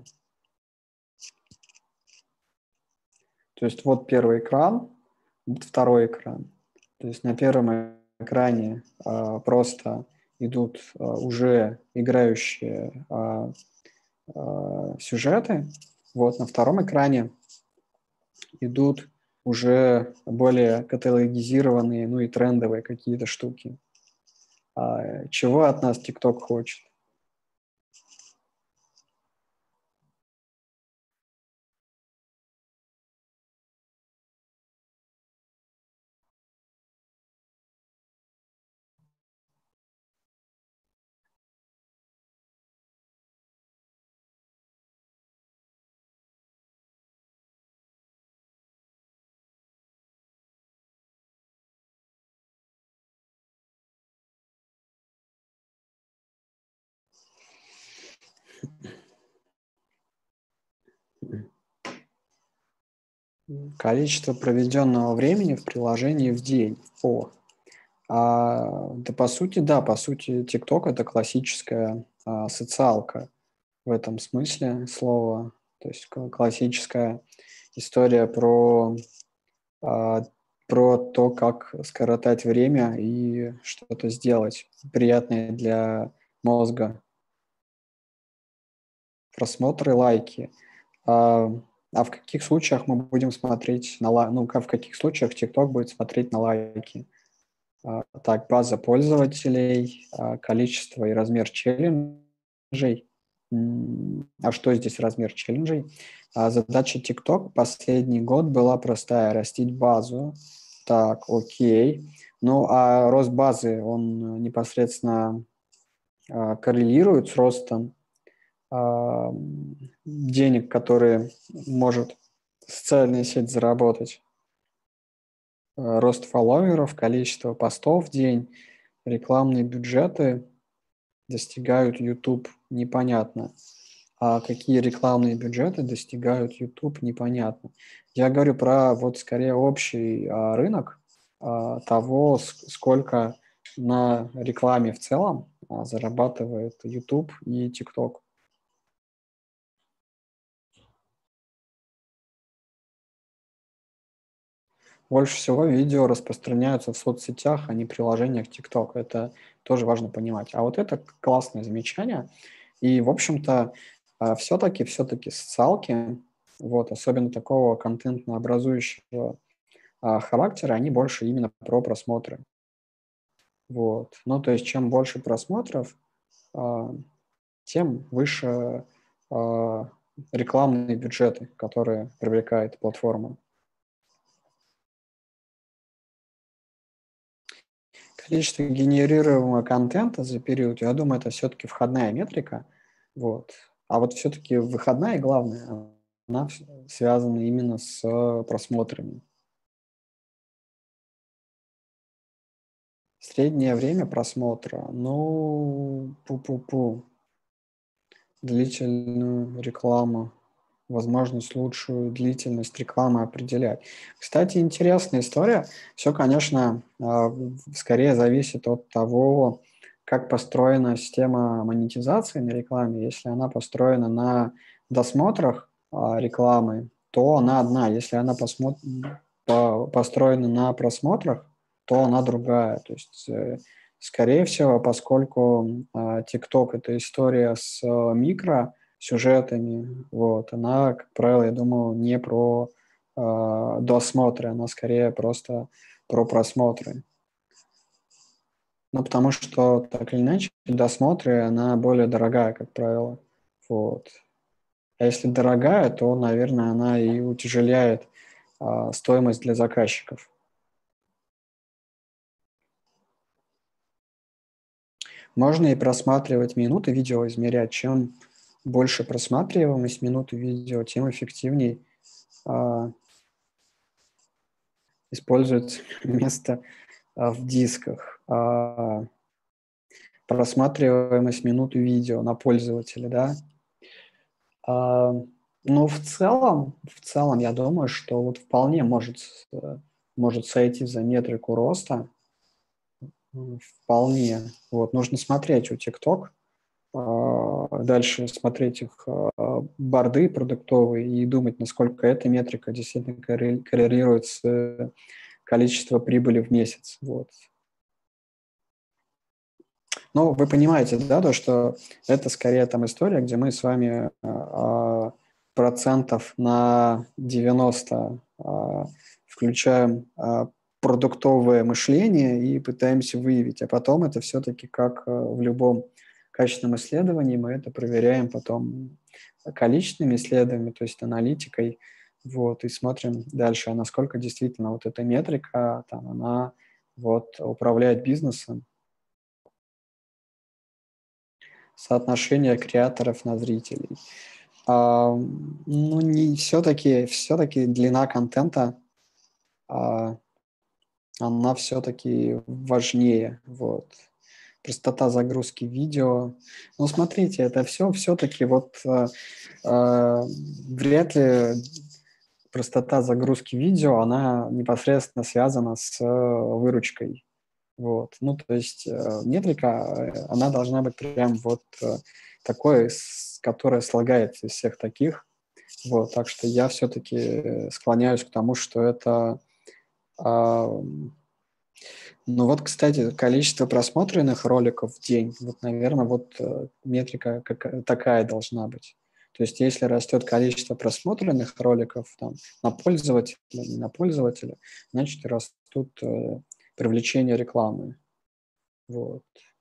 То есть вот первый экран, вот второй экран. То есть на первом экране а, просто идут а, уже играющие а, а, сюжеты. Вот на втором экране идут уже более каталогизированные, ну и трендовые какие-то штуки. А, чего от нас TikTok хочет? Количество проведенного времени в приложении в день. О, а, да по сути, да, по сути, TikTok это классическая а, социалка в этом смысле слова. То есть к- классическая история про, а, про то, как скоротать время и что-то сделать приятное для мозга. Просмотры, лайки. А, а в каких случаях мы будем смотреть на лайки? Ну, как в каких случаях TikTok будет смотреть на лайки? А, так, база пользователей, а, количество и размер челленджей. М, А что здесь размер челленджей? А, задача TikTok последний год была простая – растить базу. Так, окей. Ну, а рост базы, он непосредственно а, коррелирует с ростом а, денег, которые может социальная сеть заработать. А, рост фолловеров, количество постов в день, рекламные бюджеты достигают YouTube, непонятно. А какие рекламные бюджеты достигают YouTube, непонятно. Я говорю про вот скорее общий а, рынок а, того, с- сколько на рекламе в целом а, зарабатывает YouTube и TikTok. Больше всего видео распространяются в соцсетях, а не приложениях TikTok. Это тоже важно понимать. А вот это классное замечание. И, в общем-то, все-таки, все-таки социалки, вот, особенно такого контентно-образующего а, характера, они больше именно про просмотры. Вот. Ну, то есть чем больше просмотров, а, тем выше а, рекламные бюджеты, которые привлекает платформа. Количество генерируемого контента за период, я думаю, это все-таки входная метрика. Вот. А вот все-таки выходная, главная, она связана именно с просмотрами. Среднее время просмотра, ну, пу-пу-пу. Длительную рекламу, возможность лучшую длительность рекламы определять. Кстати, интересная история. Все, конечно, а, скорее зависит от того, как построена система монетизации на рекламе. Если она построена на досмотрах а, рекламы, то она одна. Если она посмо- по- построена на просмотрах, то она другая. То есть, э, скорее всего, поскольку а, TikTok – это история с а, микро сюжетами, вот, она, как правило, я думаю, не про э, досмотры, она скорее просто про просмотры. Ну, потому что, так или иначе, досмотры, она более дорогая, как правило. Вот. А если дорогая, то, наверное, она и утяжеляет э, стоимость для заказчиков. Можно и просматривать минуты видео, измерять. Чем больше просматриваемость минуты видео, тем эффективнее э, используется место а, в дисках, а, просматриваемость минуты видео на пользователя, да. А, ну, в целом, в целом, я думаю, что вот вполне может, э, может сойти за метрику роста, м, вполне. Вот, нужно смотреть у TikTok, а, дальше смотреть их а, борды продуктовые и думать, насколько эта метрика действительно корре- коррелирует с э, количеством прибыли в месяц. Вот. Ну, вы понимаете, да, то, что это скорее там история, где мы с вами а, процентов на девяносто а, включаем а, продуктовое мышление и пытаемся выявить, а потом это все-таки как а, в любом качественном исследовании мы это проверяем потом количественными исследованиями, то есть аналитикой, вот, и смотрим дальше, а насколько действительно вот эта метрика, там, она вот управляет бизнесом. Соотношение креаторов на зрителей. А, ну, не все-таки, все-таки длина контента, а, она все-таки важнее. Вот. Простота загрузки видео. Ну, смотрите, это все все-таки вот а, а, вряд ли простота загрузки видео, она непосредственно связана с э, выручкой. Вот. Ну, то есть э, метрика, э, она должна быть прям вот э, такой, с, которая слагается из всех таких. Вот. Так что я все-таки склоняюсь к тому, что это... а, ну вот, кстати, количество просмотренных роликов в день, вот, наверное, вот э, метрика как, такая должна быть. То есть если растет количество просмотренных роликов там, на пользователя, не на пользователя, значит, растут э, привлечение рекламы. Вот.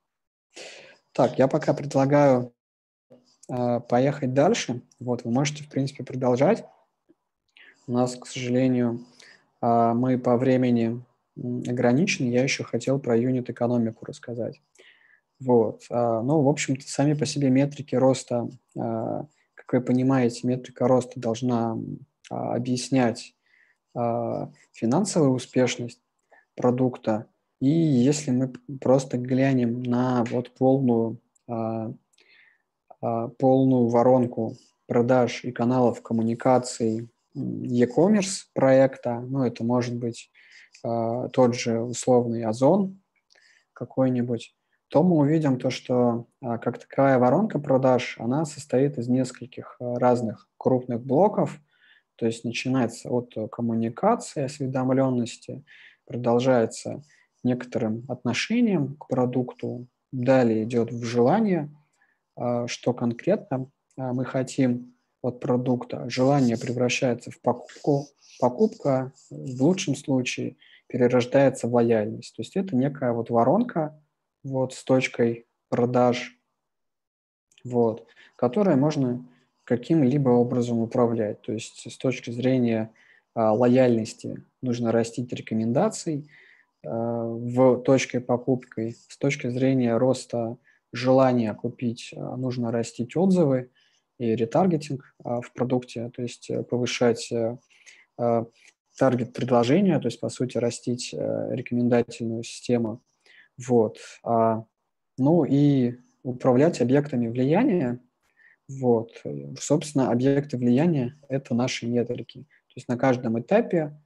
Так, я пока предлагаю э, поехать дальше. Вот, вы можете, в принципе, продолжать. У нас, к сожалению, э, мы по времени м, ограничены. Я еще хотел про юнит-экономику рассказать. Вот. А, ну, в общем-то, сами по себе метрики роста, а, как вы понимаете, метрика роста должна а, объяснять а, финансовую успешность продукта. И если мы просто глянем на вот полную а, а, полную воронку продаж и каналов коммуникаций e-commerce проекта, ну, это может быть а, тот же условный Озон какой-нибудь, то мы увидим то, что а, как таковая воронка продаж, она состоит из нескольких а, разных крупных блоков, то есть начинается от коммуникации, осведомленности, продолжается некоторым отношением к продукту, далее идет в желание, а, что конкретно а, мы хотим, от продукта, желание превращается в покупку, покупка в лучшем случае перерождается в лояльность. То есть это некая вот воронка вот с точкой продаж, вот, которой можно каким-либо образом управлять. То есть с точки зрения а, лояльности нужно растить рекомендаций, а, в точке покупки, с точки зрения роста желания купить, а, нужно растить отзывы и ретаргетинг а, в продукте, то есть э, повышать э, а, таргет предложения, то есть, по сути, растить э, рекомендательную систему. Вот. А, ну и управлять объектами влияния. Вот. Собственно, объекты влияния – это наши метрики. То есть на каждом этапе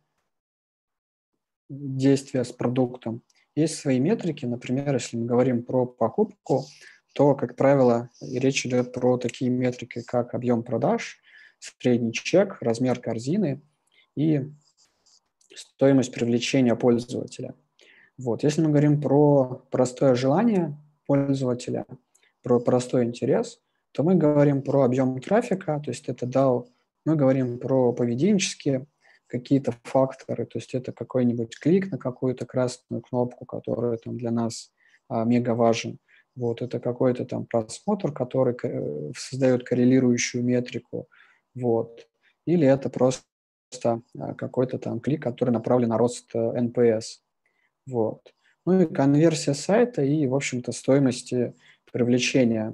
действия с продуктом есть свои метрики. Например, если мы говорим про покупку, то, как правило, речь идет про такие метрики, как объем продаж, средний чек, размер корзины и стоимость привлечения пользователя. Вот. Если мы говорим про простое желание пользователя, про простой интерес, то мы говорим про объем трафика, то есть это дао, мы говорим про поведенческие какие-то факторы, то есть это какой-нибудь клик на какую-то красную кнопку, которая там для нас а, мега важен. Вот, это какой-то там просмотр, который э, создает коррелирующую метрику. Вот. Или это просто а, какой-то там клик, который направлен на рост э, эн пи эс. Вот. Ну и конверсия сайта и, в общем-то, стоимости привлечения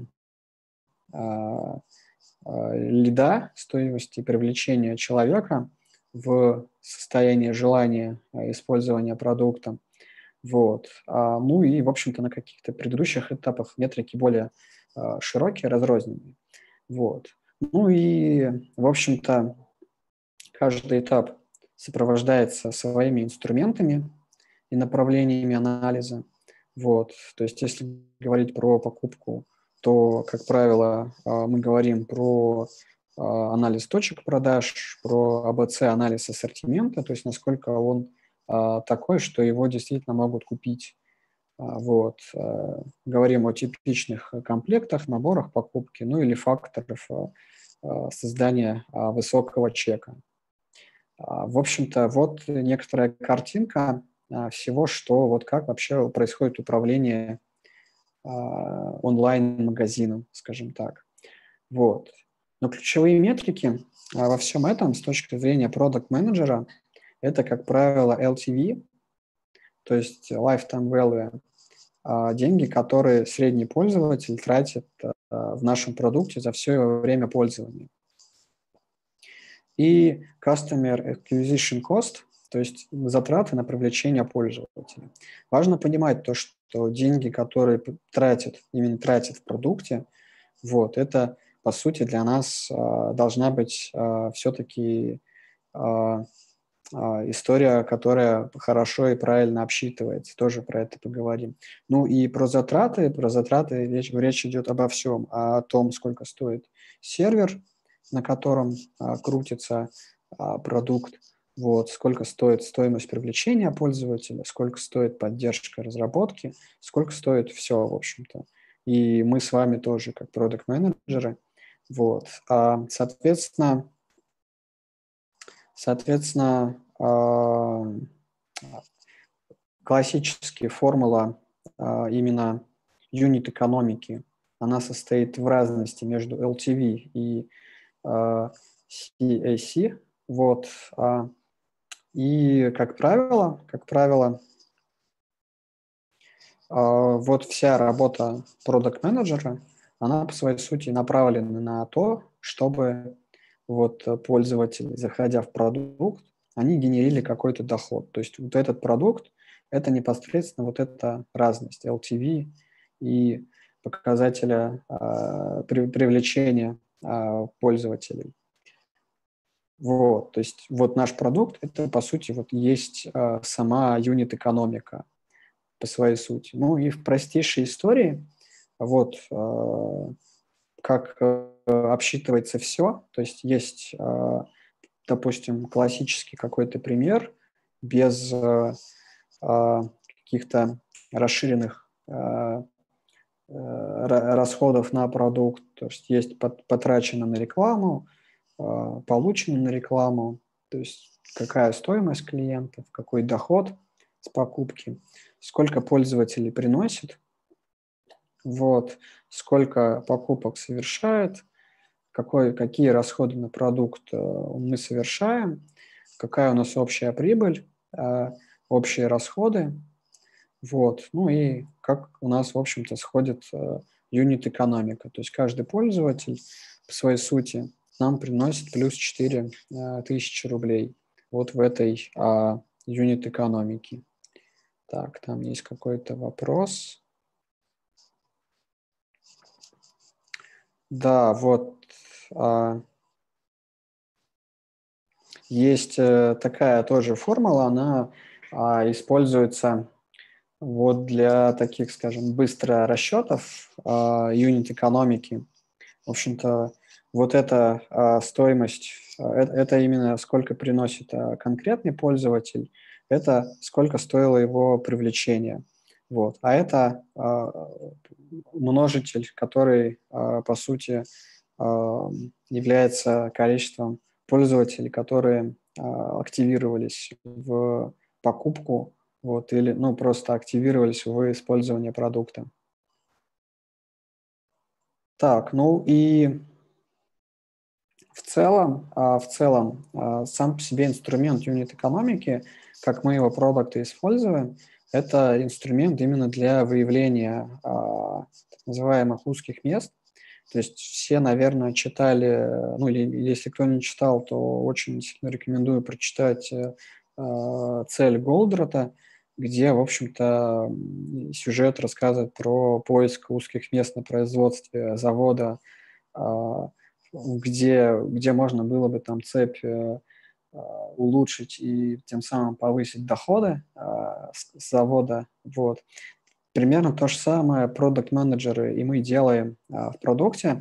а, а, лида, стоимости привлечения человека в состояние желания а, использования продукта. Вот. А, ну и, в общем-то, на каких-то предыдущих этапах метрики более а, широкие, разрозненные. Вот. Ну и, в общем-то, каждый этап сопровождается своими инструментами и направлениями анализа. Вот. То есть если говорить про покупку, то, как правило, а, мы говорим про а, анализ точек продаж, про а бэ цэ-анализ ассортимента, то есть насколько он а, такой, что его действительно могут купить. А, Вот. а, Говорим о типичных комплектах, наборах покупки, ну или факторов а, а, создания а, высокого чека. А, В общем-то, вот некоторая картинка а, всего, что вот как вообще происходит управление а, онлайн-магазином, скажем так. Вот. Но ключевые метрики а, во всем этом с точки зрения продакт-менеджера это, как правило, эл ти ви, то есть lifetime value, а, деньги, которые средний пользователь тратит а, в нашем продукте за все его время пользования. И Customer Acquisition Cost, то есть затраты на привлечение пользователя. Важно понимать то, что деньги, которые тратят, именно тратят в продукте, вот, это, по сути, для нас а, должна быть а, все-таки а, а, история, которая хорошо и правильно обсчитывается. Тоже про это поговорим. Ну и про затраты. Про затраты речь, речь идет обо всем. О том, сколько стоит сервер, на котором а, крутится а, продукт, вот, сколько стоит стоимость привлечения пользователя, сколько стоит поддержка разработки, сколько стоит все, в общем-то. И мы с вами тоже, как продакт-менеджеры, вот. А, соответственно, соответственно, а, классические формула а, именно юнит-экономики, она состоит в разности между эл ти ви и си эй си, вот, а, и, как правило, как правило, а, вот вся работа продакт-менеджера, она по своей сути направлена на то, чтобы вот пользователи, заходя в продукт, они генерили какой-то доход. То есть вот этот продукт – это непосредственно вот эта разность эл ти ви и показателя а, при, привлечения а, пользователей. Вот, то есть вот наш продукт – это, по сути, вот есть а, сама юнит-экономика по своей сути. Ну и в простейшей истории, вот а, как а, обсчитывается все, то есть есть, а, допустим, классический какой-то пример без а, а, каких-то расширенных а, расходов на продукт, то есть есть потрачено на рекламу, а, получено на рекламу, то есть какая стоимость клиентов, какой доход с покупки, сколько пользователей приносит, вот, сколько покупок совершает, какой, какие расходы на продукт э, мы совершаем, какая у нас общая прибыль, э, общие расходы, вот, ну и как у нас, в общем-то, сходит э, юнит-экономика. То есть каждый пользователь по своей сути нам приносит плюс четыре э, тысячи рублей вот в этой э, юнит-экономике. Так, там есть какой-то вопрос. Да, вот э, есть э, такая тоже формула, она э, используется вот для таких, скажем, быстро расчетов э, юнит-экономики. В общем-то, вот эта а, стоимость, а, это, это именно сколько приносит а, конкретный пользователь, это сколько стоило его привлечение. Вот. А это а, множитель, который, а, по сути, а, является количеством пользователей, которые а, активировались в покупку, вот, или ну, просто активировались в использование продукта. Так, ну и В целом, а, в целом, а, сам по себе инструмент юнит-экономики, как мы его продукты используем, это инструмент именно для выявления а, так называемых узких мест. То есть все, наверное, читали, ну или если кто не читал, то очень сильно рекомендую прочитать э, а, «Цель Голдрата», где, в общем-то, м, сюжет рассказывает про поиск узких мест на производстве завода, а, где, где можно было бы там цепь э, а, улучшить и тем самым повысить доходы а, с с завода. Вот. Примерно то же самое продакт-менеджеры и мы делаем а, в продукте.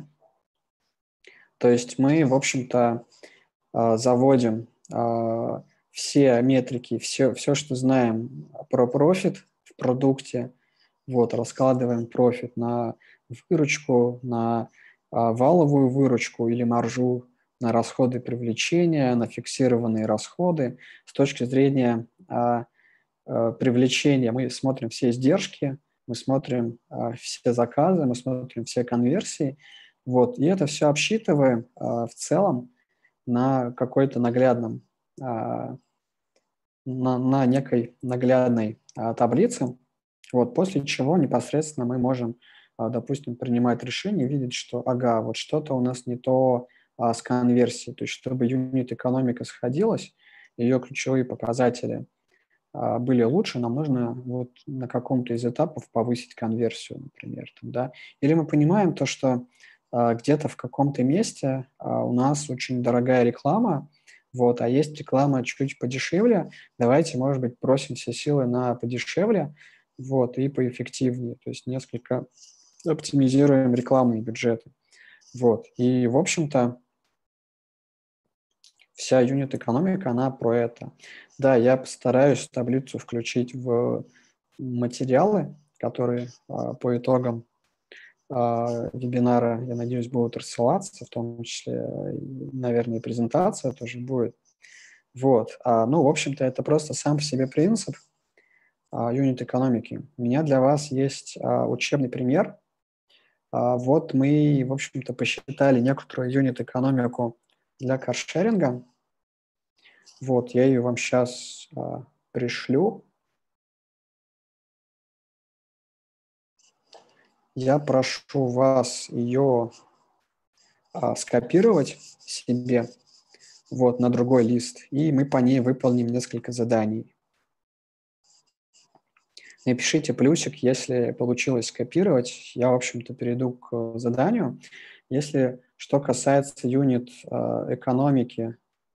То есть мы, в общем-то, а, заводим а, все метрики, все, все, что знаем про профит в продукте, вот, раскладываем профит на выручку, на а, валовую выручку или маржу, на расходы привлечения, на фиксированные расходы. С точки зрения а, а, привлечения мы смотрим все издержки, мы смотрим а, все заказы, мы смотрим все конверсии, вот, и это все обсчитываем а, в целом на какой-то наглядном, а, на, на некой наглядной а, таблице, вот, после чего непосредственно мы можем, а, допустим, принимать решение, видеть, что, ага, вот что-то у нас не то а, с конверсией, то есть чтобы юнит-экономика сходилась, ее ключевые показатели а, были лучше, нам нужно вот на каком-то из этапов повысить конверсию, например. Там, да? Или мы понимаем то, что а, где-то в каком-то месте а, у нас очень дорогая реклама, вот, а есть реклама чуть подешевле, давайте, может быть, бросим все силы на подешевле, вот, и поэффективнее, то есть несколько оптимизируем рекламные бюджеты. Вот. И, в общем-то, вся юнит-экономика, она про это. Да, я постараюсь таблицу включить в материалы, которые а, по итогам а, вебинара, я надеюсь, будут рассылаться, в том числе, и, наверное, и презентация тоже будет. Вот. А, ну, в общем-то, это просто сам по себе принцип а, юнит-экономики. У меня для вас есть а, учебный пример. А, вот мы, в общем-то, посчитали некоторую юнит-экономику для каршеринга. Вот, я ее вам сейчас а, пришлю. Я прошу вас ее а, скопировать себе вот, на другой лист, и мы по ней выполним несколько заданий. Напишите плюсик, если получилось скопировать. Я, в общем-то, перейду к заданию. Если что касается юнит а, экономики,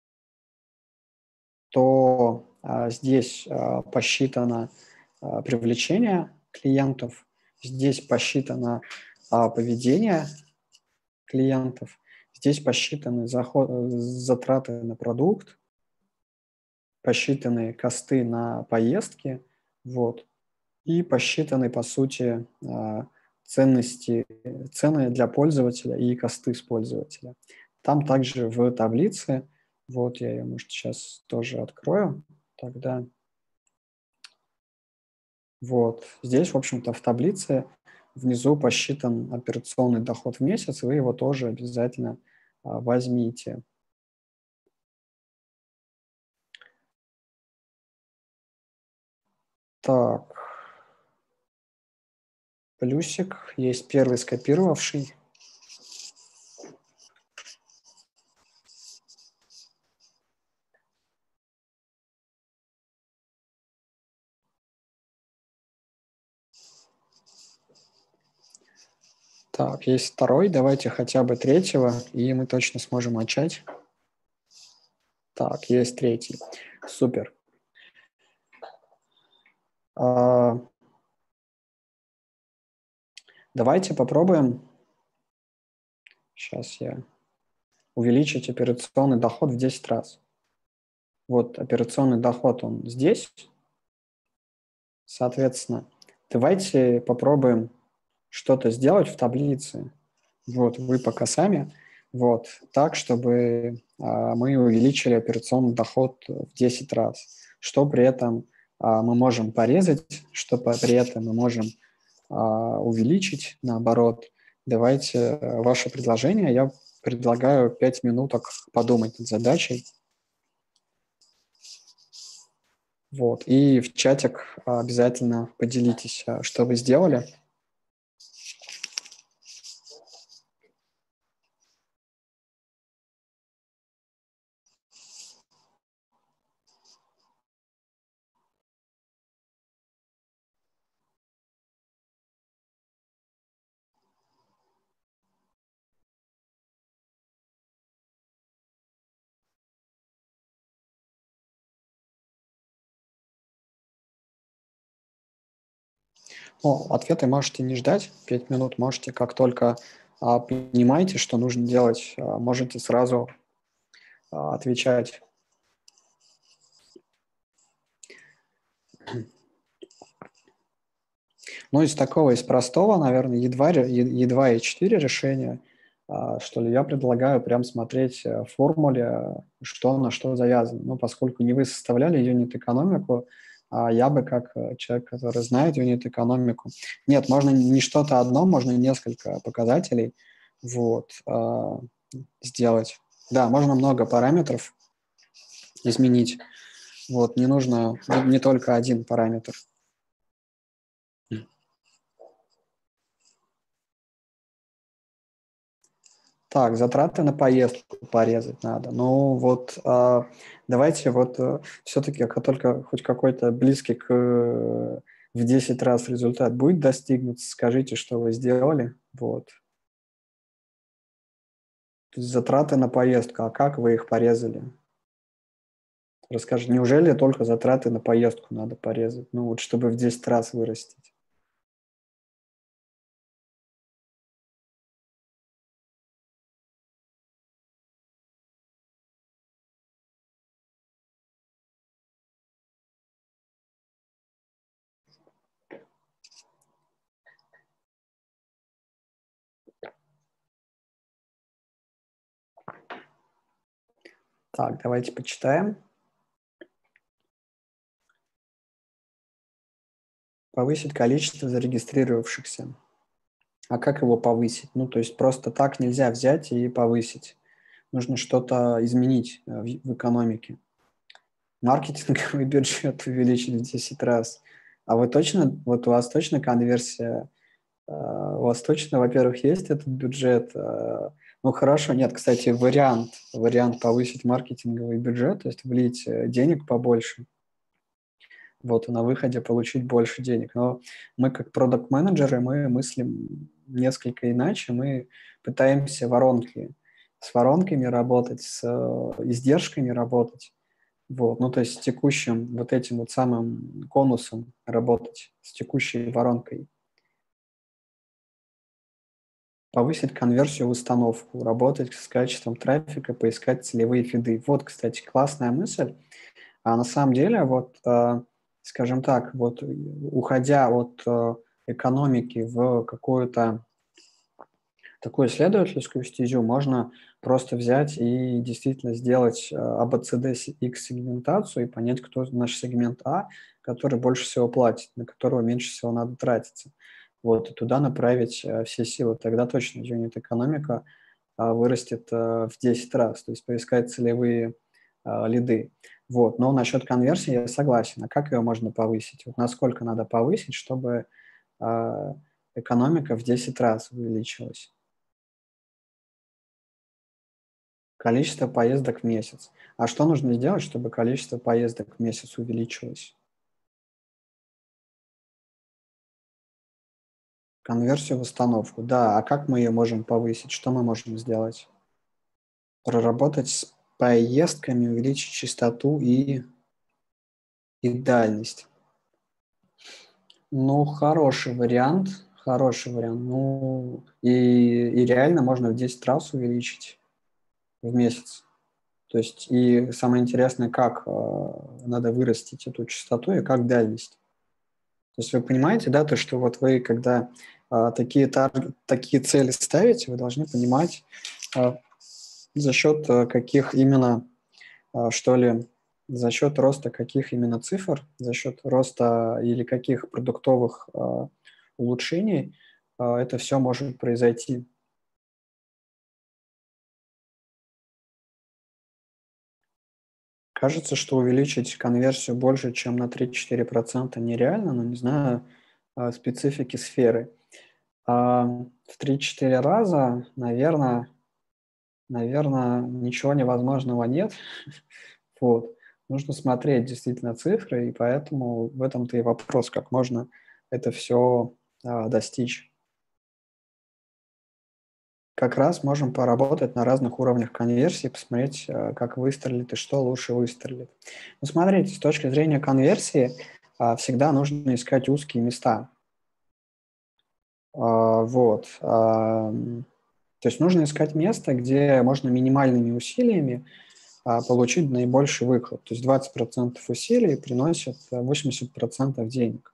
то а, здесь а, посчитано а, привлечение клиентов, здесь посчитано а, поведение клиентов, здесь посчитаны заход, затраты на продукт, посчитаны косты на поездки, вот, и посчитаны, по сути, а, ценности, цены для пользователя и косты с пользователя. Там также в таблице, вот я ее, может, сейчас тоже открою, тогда вот здесь, в общем-то, в таблице внизу посчитан операционный доход в месяц, вы его тоже обязательно а, возьмите. Так, плюсик, есть первый скопировавший. Так, есть второй, давайте хотя бы третьего, и мы точно сможем начать. Так, есть третий. Супер. А, давайте попробуем. Сейчас я увеличить операционный доход в десять раз. Вот операционный доход, он здесь. Соответственно, давайте попробуем что-то сделать в таблице. Вот, вы пока сами. Вот, так, чтобы а, мы увеличили операционный доход в десять раз. Что при этом а, мы можем порезать, что при этом мы можем а, увеличить, наоборот. Давайте а, ваше предложение. Я предлагаю пять минуток подумать над задачей. Вот, и в чатик обязательно поделитесь, что вы сделали. Ну, ответы можете не ждать, пять минут можете, как только а, понимаете, что нужно делать, а, можете сразу а, отвечать. Ну, из такого, из простого, наверное, едва, едва и четыре решения, а, что ли, я предлагаю прям смотреть в формуле, что на что завязано. Ну, поскольку не вы составляли юнит-экономику, а я бы, как человек, который знает юнит-экономику, нет, можно не что-то одно, можно несколько показателей вот, а, сделать. Да, можно много параметров изменить. Вот, не нужно не только один параметр. Так, затраты на поездку порезать надо. Ну вот э, давайте вот э, все-таки, как только хоть какой-то близкий к э, в десять раз результат будет достигнут, скажите, что вы сделали. Вот. То есть затраты на поездку, а как вы их порезали? Расскажи, неужели только затраты на поездку надо порезать? Ну вот, чтобы в десять раз вырастить. Так, давайте почитаем. Повысить количество зарегистрировавшихся. А как его повысить? Ну, то есть просто так нельзя взять и повысить. Нужно что-то изменить в, в экономике. Маркетинговый бюджет увеличить в десять раз. А вы точно, вот у вас точно конверсия, э, у вас точно, во-первых, есть этот бюджет? Э, ну, хорошо, нет, кстати, вариант, вариант повысить маркетинговый бюджет, то есть влить денег побольше, вот, и на выходе получить больше денег. Но мы как продакт-менеджеры, мы мыслим несколько иначе, мы пытаемся воронки, с воронками работать, с э, издержками работать, вот, ну, то есть с текущим вот этим вот самым конусом работать, с текущей воронкой. Повысить конверсию в установку, работать с качеством трафика, поискать целевые фиды. Вот, кстати, классная мысль. А на самом деле, вот, э, скажем так, вот уходя от э, экономики в какую-то такую исследовательскую стезю можно просто взять и действительно сделать а бэ цэ дэ икс сегментацию и понять, кто наш сегмент А, который больше всего платит, на которого меньше всего надо тратиться. Вот, и туда направить а, все силы. Тогда точно юнит-экономика а, вырастет а, в десять раз, то есть поискать целевые а, лиды. Вот. Но насчет конверсии я согласен. А как ее можно повысить? Вот насколько надо повысить, чтобы а, экономика в десять раз увеличилась? Количество поездок в месяц. А что нужно сделать, чтобы количество поездок в месяц увеличилось? Конверсию в установку. Да, а как мы ее можем повысить? Что мы можем сделать? Проработать с поездками, увеличить частоту и, и дальность. Ну, хороший вариант. Хороший вариант. Ну, и, и реально можно в десять раз увеличить в месяц. То есть, и самое интересное, как э, надо вырастить эту частоту и как дальность. То есть вы понимаете, да, то, что вот вы, когда а, такие, тар- такие цели ставите, вы должны понимать, а, за счет а, каких именно, а, что ли, за счет роста каких именно цифр, за счет роста или каких продуктовых а, улучшений а, это все может произойти. Кажется, что увеличить конверсию больше, чем на три-четыре процента нереально, но не знаю а, специфики сферы. А, в три-четыре раза, наверное, наверное, ничего невозможного нет. Вот. Нужно смотреть действительно цифры, и поэтому в этом-то и вопрос, как можно это все а, достичь. Как раз можем поработать на разных уровнях конверсии, посмотреть, а, как выстрелит и что лучше выстрелит. Ну, смотрите, с точки зрения конверсии а, всегда нужно искать узкие места. А, вот. А, то есть нужно искать место, где можно минимальными усилиями а, получить наибольший выхлоп. То есть двадцать процентов усилий приносят восемьдесят процентов денег.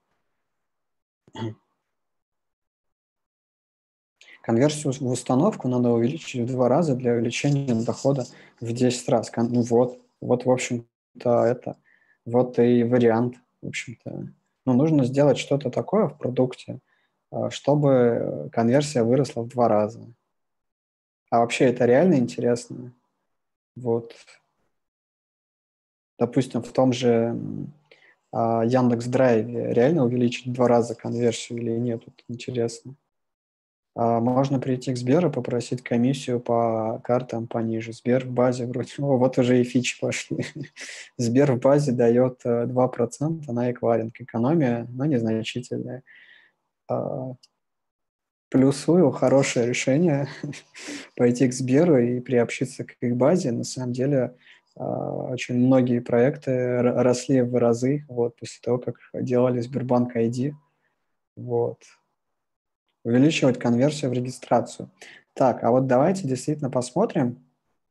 Конверсию в установку надо увеличить в два раза для увеличения дохода в десять раз. Ну вот, вот, в общем-то, это, вот и вариант, в общем-то. Ну, нужно сделать что-то такое в продукте, а, чтобы конверсия выросла в два раза. А вообще это реально интересно. Вот, допустим, в том же а, Яндекс.Драйве реально увеличить в два раза конверсию или нет, вот интересно. А, можно прийти к Сберу, попросить комиссию по картам пониже. Сбер в базе вроде, о, вот уже и фичи пошли. Сбер в базе дает э, два процента на эквайринг. Экономия, но незначительная. А, плюсую, хорошее решение пойти к Сберу и приобщиться к их базе. На самом деле а, очень многие проекты р- росли в разы вот, после того, как делали Сбербанк ай ди. Вот. Увеличивать конверсию в регистрацию. Так, а вот давайте действительно посмотрим.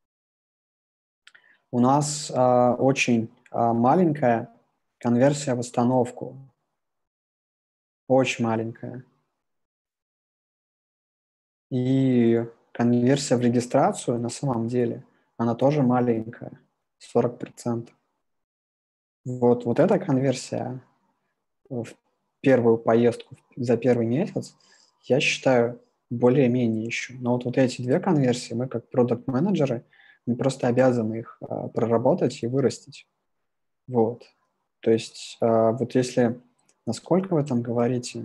У нас а, очень а, маленькая конверсия в установку. Очень маленькая. И конверсия в регистрацию на самом деле, она тоже маленькая, сорок процентов. Вот, вот эта конверсия в первую поездку за первый месяц, я считаю, более-менее еще. Но вот, вот эти две конверсии, мы как продакт-менеджеры, мы просто обязаны их а, проработать и вырастить. Вот. То есть а, вот если, насколько вы там говорите,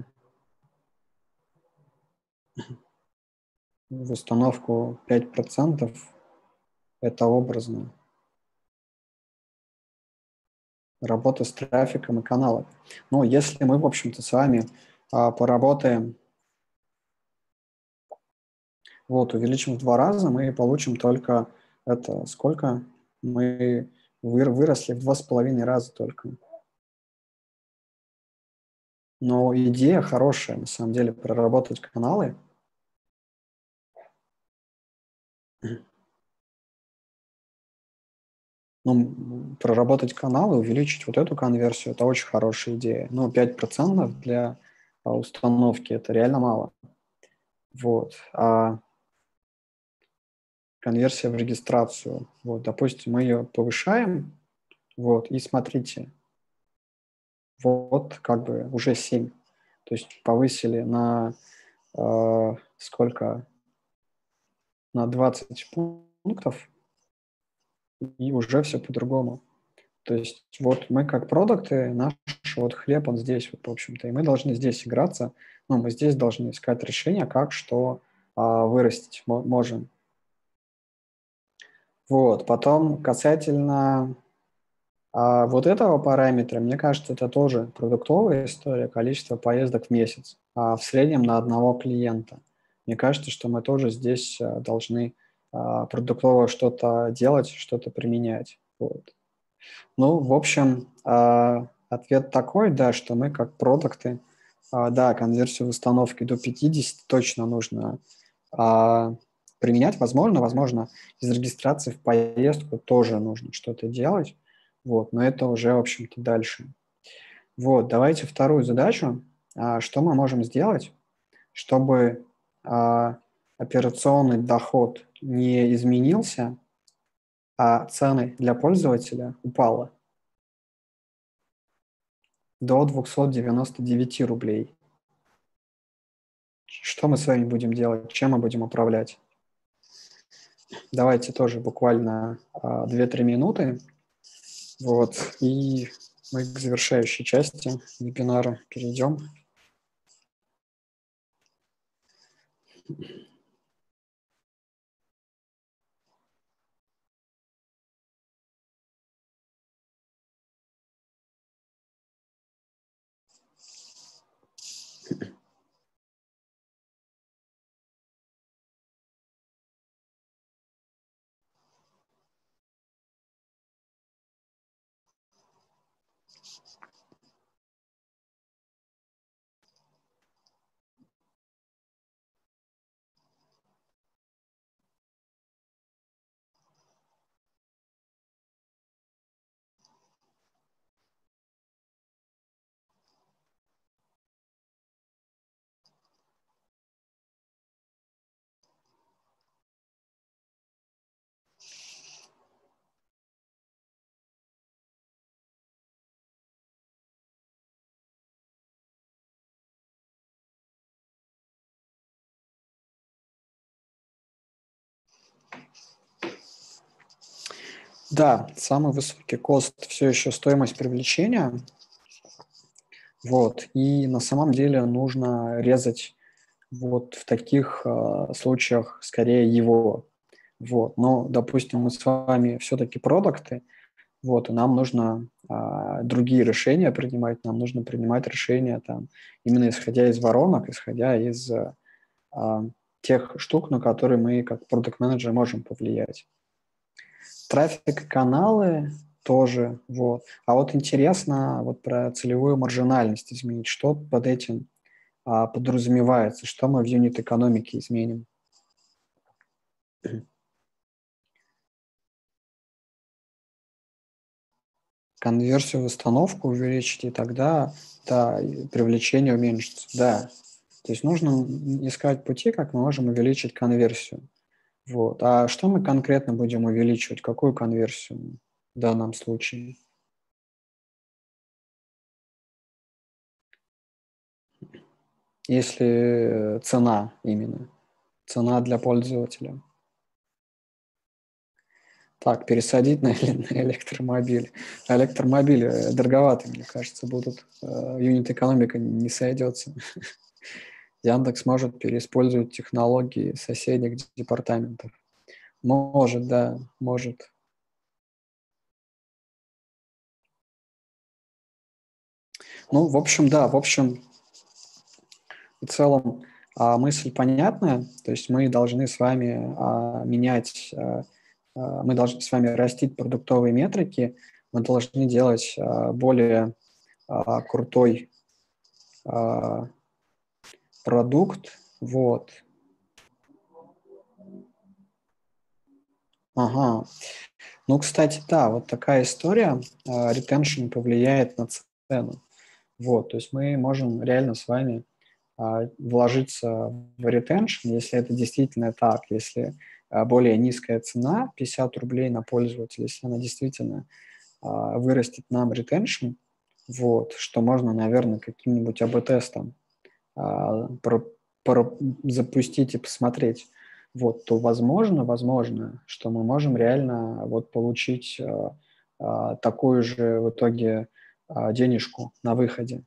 в установку пять процентов, это образно. Работа с трафиком и каналами. Но если мы, в общем-то, с вами а, поработаем, вот, увеличим в два раза, мы получим только это, сколько? Мы выр- выросли в два с половиной раза только. Но идея хорошая, на самом деле, проработать каналы. Ну, проработать каналы, увеличить вот эту конверсию, это очень хорошая идея. Ну, пять процентов для а, установки – это реально мало. Вот. А конверсия в регистрацию. Вот, допустим, мы ее повышаем, вот, и смотрите, вот как бы уже семь. То есть повысили на э, сколько? На двадцать пунктов, и уже все по-другому. То есть вот мы как продукты, наш вот хлеб, он здесь, вот, в общем-то, и мы должны здесь играться, ну, мы здесь должны искать решение, как что а, вырастить можем. Вот, потом касательно а, вот этого параметра, мне кажется, это тоже продуктовая история, количество поездок в месяц, а в среднем на одного клиента. Мне кажется, что мы тоже здесь а, должны а, продуктово что-то делать, что-то применять. Вот. Ну, в общем, а, ответ такой, да, что мы как продукты, а, да, конверсию в установке до пятидесяти точно нужно а, применять. Возможно, возможно, из регистрации в поездку тоже нужно что-то делать. Вот, но это уже, в общем-то, дальше. Вот, давайте вторую задачу. А, что мы можем сделать, чтобы а, операционный доход не изменился, а цены для пользователя упало до двухсот девяноста девяти рублей. Что мы с вами будем делать? Чем мы будем управлять? Давайте тоже буквально а, две-три минуты. Вот, и мы к завершающей части вебинара перейдем. Да, самый высокий кост все еще стоимость привлечения. Вот, и на самом деле нужно резать вот в таких э, случаях скорее его. Вот, но, допустим, мы с вами все-таки продукты, вот, и нам нужно а, другие решения принимать, нам нужно принимать решения там, именно исходя из воронок, исходя из а, тех штук, на которые мы как продакт-менеджер можем повлиять. Трафик, каналы тоже, вот. А вот интересно вот про целевую маржинальность изменить, что под этим а, подразумевается, что мы в юнит-экономике изменим. Конверсию в установку увеличить, и тогда да, привлечение уменьшится. Да. То есть нужно искать пути, как мы можем увеличить конверсию. Вот. А что мы конкретно будем увеличивать? Какую конверсию в данном случае? Если цена именно. Цена для пользователя. Так, пересадить на, на электромобиль. А электромобили дороговаты, мне кажется, будут. Юнит-экономика не сойдется. Яндекс может переиспользовать технологии соседних департаментов. Может, да, может. Ну, в общем, да, в общем, в целом а, мысль понятная. То есть мы должны с вами а, менять, а, а, мы должны с вами растить продуктовые метрики, мы должны делать а, более а, крутой а, продукт. Вот. Ага. Ну, кстати, да, вот такая история. Ретеншн повлияет на цену. Вот, то есть мы можем реально с вами а, вложиться в ретеншн, если это действительно так, если более низкая цена, пятьдесят рублей на пользователя, если она действительно вырастет нам retention, вот, что можно, наверное, каким-нибудь эй би-тестом запустить и посмотреть, вот, то возможно, возможно, что мы можем реально вот получить а, а, такую же в итоге а, денежку на выходе.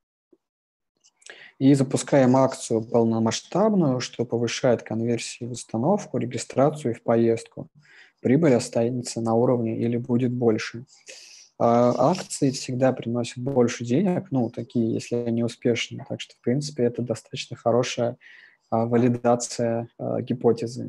И запускаем акцию полномасштабную, что повышает конверсию в установку, регистрацию и в поездку. Прибыль останется на уровне или будет больше. А акции всегда приносят больше денег, ну, такие, если они успешны. Так что, в принципе, это достаточно хорошая а, валидация а, гипотезы.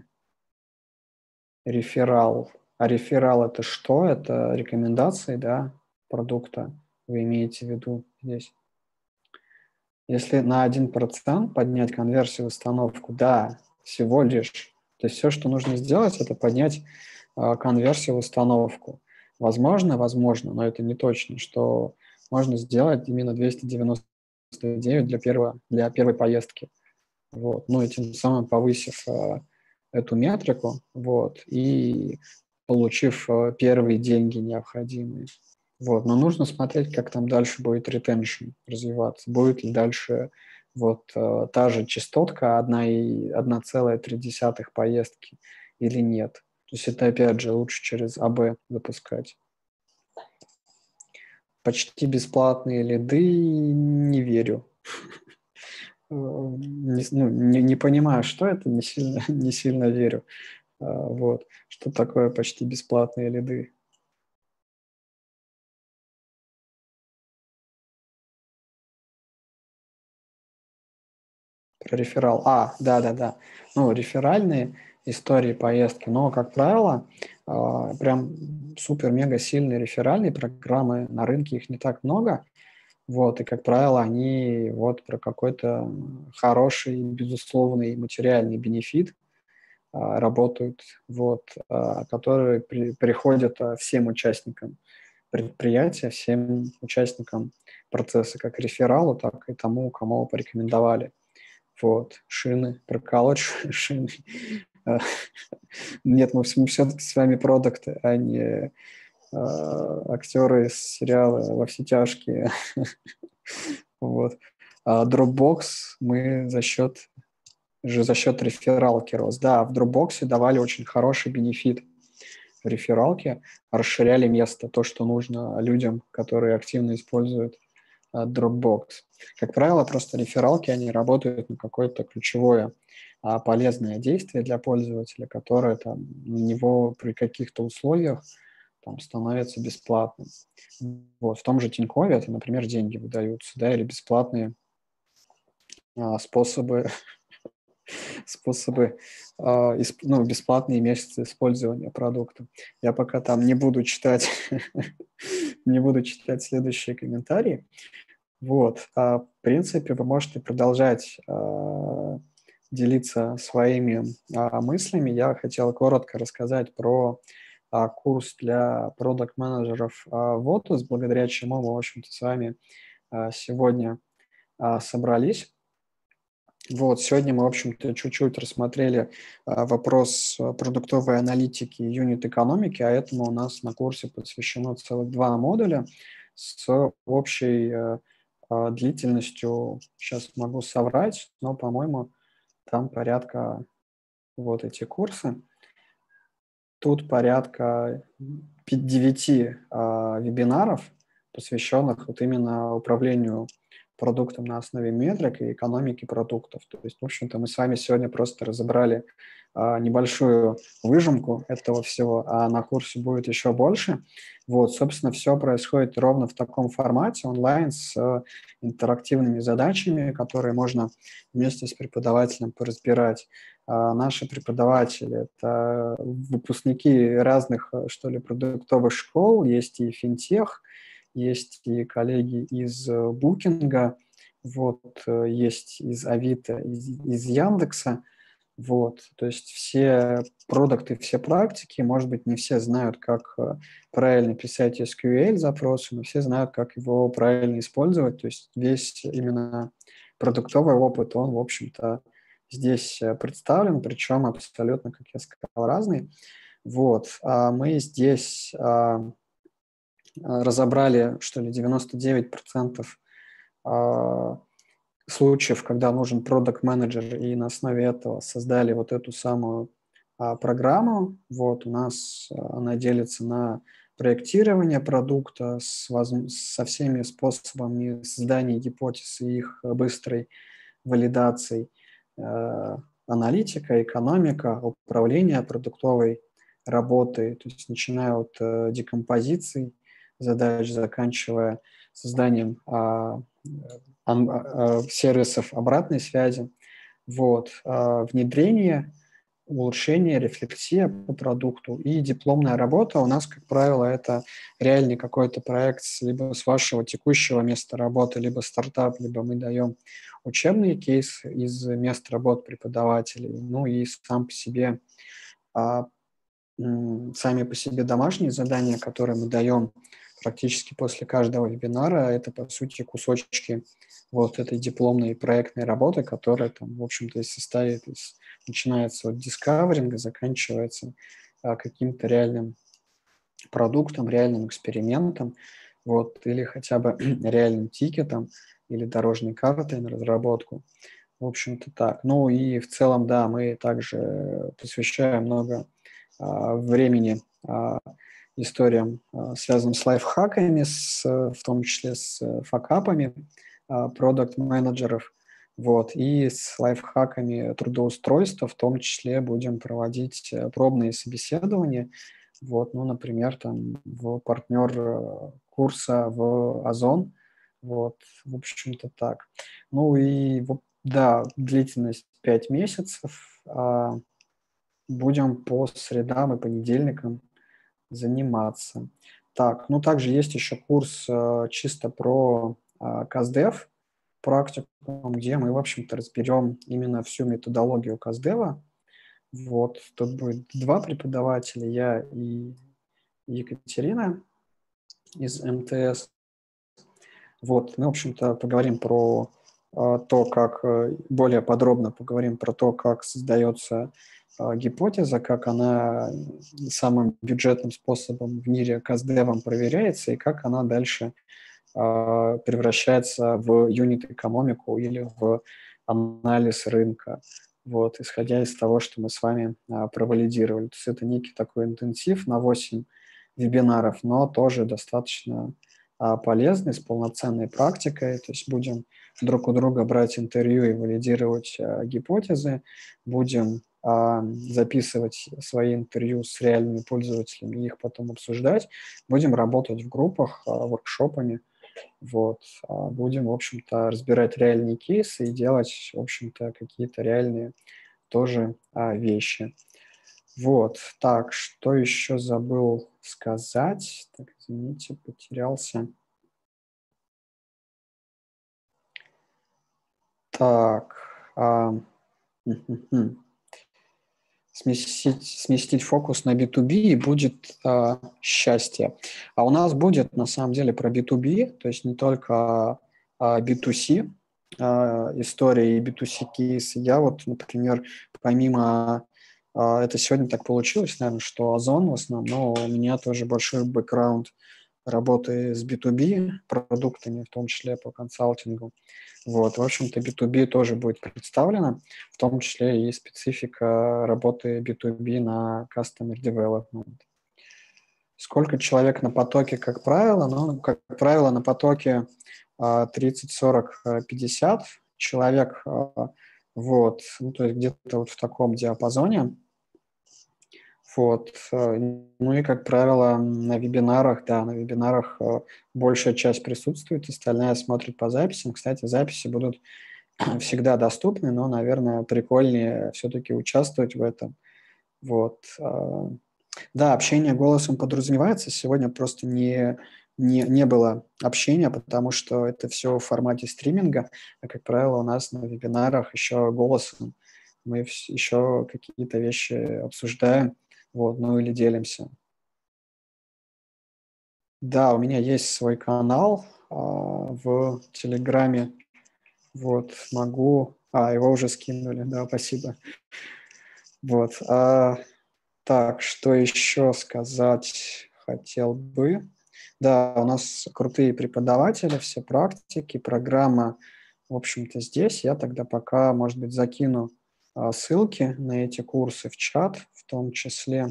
Реферал. А реферал – это что? Это рекомендации, да, продукта. Вы имеете в виду здесь? Если на один процент поднять конверсию в установку, да, всего лишь. То есть все, что нужно сделать, это поднять а, конверсию в установку. Возможно, возможно, но это не точно, что можно сделать именно двести девяносто девять для, первого, для первой поездки. Вот. Ну и тем самым повысив а, эту метрику, вот, и получив а, первые деньги необходимые. Вот. Но нужно смотреть, как там дальше будет retention развиваться. Будет ли дальше вот а, та же частотка одна целая три десятых поездки или нет. То есть это, опять же, лучше через эй би запускать. Почти бесплатные лиды не верю. Не, ну, не, не понимаю, что это, не сильно, не сильно верю. Вот. Что такое почти бесплатные лиды? Про реферал. А, да-да-да. Ну, реферальные истории поездки. Но, как правило, прям супер-мега сильные реферальные программы на рынке, их не так много. Вот, и, как правило, они вот про какой-то хороший, безусловный материальный бенефит а, работают, вот, а, которые при, приходят а, всем участникам предприятия, всем участникам процесса, как рефералу, так и тому, кому порекомендовали. Вот, шины, проколоть шины. Нет, мы все-таки с вами продукты, а не актеры из сериала «Во все тяжкие». Вот. А Dropbox мы за счет же за счет рефералки рос. Да, в Dropbox давали очень хороший бенефит в рефералке, расширяли место, то, что нужно людям, которые активно используют uh, Dropbox. Как правило, просто рефералки, они работают на какое-то ключевое uh, полезное действие для пользователя, которое там, на него при каких-то условиях там, становится бесплатным. Вот. В том же Тинькове это, например, деньги выдаются, да, или бесплатные а, способы, способы а, исп, ну, бесплатные месяцы использования продукта. Я пока там не буду читать, не буду читать следующие комментарии. Вот. А, в принципе, вы можете продолжать а, делиться своими а, мыслями. Я хотел коротко рассказать про а, курс для продакт-менеджеров а, Votus, благодаря чему мы, в общем-то, с вами а, сегодня а, собрались. Вот, сегодня мы, в общем-то, чуть-чуть рассмотрели а, вопрос продуктовой аналитики и юнит-экономики, а этому у нас на курсе посвящено целых два модуля с общей а, а, длительностью, сейчас могу соврать, но, по-моему, там порядка, вот эти курсы, тут порядка девяти а, вебинаров, посвященных вот именно управлению продуктом на основе метрик и экономики продуктов. То есть, в общем-то, мы с вами сегодня просто разобрали а, небольшую выжимку этого всего, а на курсе будет еще больше. Вот, собственно, все происходит ровно в таком формате, онлайн, с а, интерактивными задачами, которые можно вместе с преподавателем поразбирать. А, наши преподаватели – это выпускники разных, что ли, продуктовых школ, есть и финтех, есть и коллеги из Букинга, вот, есть из Авито, из, из Яндекса, вот, то есть все продукты, все практики, может быть, не все знают, как правильно писать эс кью эль-запросы, но все знают, как его правильно использовать, то есть весь именно продуктовый опыт, он, в общем-то, здесь представлен, причем абсолютно, как я сказал, разный. Вот. Мы здесь разобрали, что ли, девяносто девять процентов случаев, когда нужен продакт-менеджер, и на основе этого создали вот эту самую а, программу. Вот у нас она делится на проектирование продукта с, со всеми способами создания гипотез и их быстрой валидацией, э, аналитика, экономика, управление продуктовой работой, то есть начиная от э, декомпозиции задач, заканчивая созданием а, а, сервисов обратной связи, вот, а, внедрение, улучшение, рефлексия по продукту и дипломная работа. У нас, как правило, это реальный какой-то проект либо с вашего текущего места работы, либо стартап, либо мы даем учебные кейсы из мест работ преподавателей, ну и сам по себе, а, сами по себе домашние задания, которые мы даем практически после каждого вебинара, это, по сути, кусочки вот этой дипломной проектной работы, которая там, в общем-то, состоит из, начинается от дискаверинга, заканчивается а, каким-то реальным продуктом, реальным экспериментом, вот, или хотя бы реальным тикетом, или дорожной картой на разработку. В общем-то так. Ну и в целом, да, мы также посвящаем много а, времени а, историям, а, связанным с лайфхаками, с, в том числе с факапами продакт-менеджеров, вот, и с лайфхаками трудоустройства, в том числе будем проводить пробные собеседования, вот, ну, например, там, в партнер курса в Озон, вот, в общем-то так. Ну и, да, длительность пять месяцев, а, будем по средам и понедельникам заниматься. Так, ну также есть еще курс э, чисто про э, КазДев, практику, где мы, в общем-то, разберем именно всю методологию КазДева. Вот, тут будет два преподавателя, я и Екатерина из МТС. Вот, мы, в общем-то, поговорим про э, то, как, э, более подробно поговорим про то, как создается э, гипотеза, как она самым бюджетным способом в мире КазДевом проверяется и как она дальше э, превращается в юнит-экономику или в анализ рынка, вот, исходя из того, что мы с вами э, провалидировали. То есть это некий такой интенсив на восемь вебинаров, но тоже достаточно полезный, с полноценной практикой, то есть будем друг у друга брать интервью и валидировать а, гипотезы, будем а, записывать свои интервью с реальными пользователями и их потом обсуждать, будем работать в группах, а, воркшопами, вот, а, будем, в общем-то, разбирать реальные кейсы и делать, в общем-то, какие-то реальные тоже а, вещи. Вот, так, что еще забыл сказать? Так, извините, потерялся. Так, а, сместить, сместить фокус на би ту би и будет а, счастье. А у нас будет, на самом деле, про би ту би, то есть не только а, би ту си а, истории и би ту си кейсы. Я вот, например, помимо это сегодня так получилось, наверное, что Озон в основном, но у меня тоже большой бэкграунд работы с би ту би продуктами, в том числе по консалтингу. Вот, в общем-то, би ту би тоже будет представлена, в том числе и специфика работы би ту би на Customer Development. Сколько человек на потоке, как правило? Ну, как правило, на потоке тридцать, сорок, пятьдесят человек, вот, ну, то есть где-то вот в таком диапазоне. Вот. Ну и, как правило, на вебинарах, да, на вебинарах большая часть присутствует, остальная смотрит по записям. Кстати, записи будут всегда доступны, но, наверное, прикольнее все-таки участвовать в этом. Вот. Да, общение голосом подразумевается. Сегодня просто не, не, не было общения, потому что это все в формате стриминга, а, как правило, у нас на вебинарах еще голосом мы еще какие-то вещи обсуждаем, вот, ну или делимся. Да, у меня есть свой канал а, в Телеграме, Вот, могу... А, его уже скинули, да, спасибо. Вот. А, так, что еще сказать хотел бы? Да, у нас крутые преподаватели, все практики, программа, в общем-то, здесь. Я тогда пока, может быть, закину а, ссылки на эти курсы в чат, в том числе.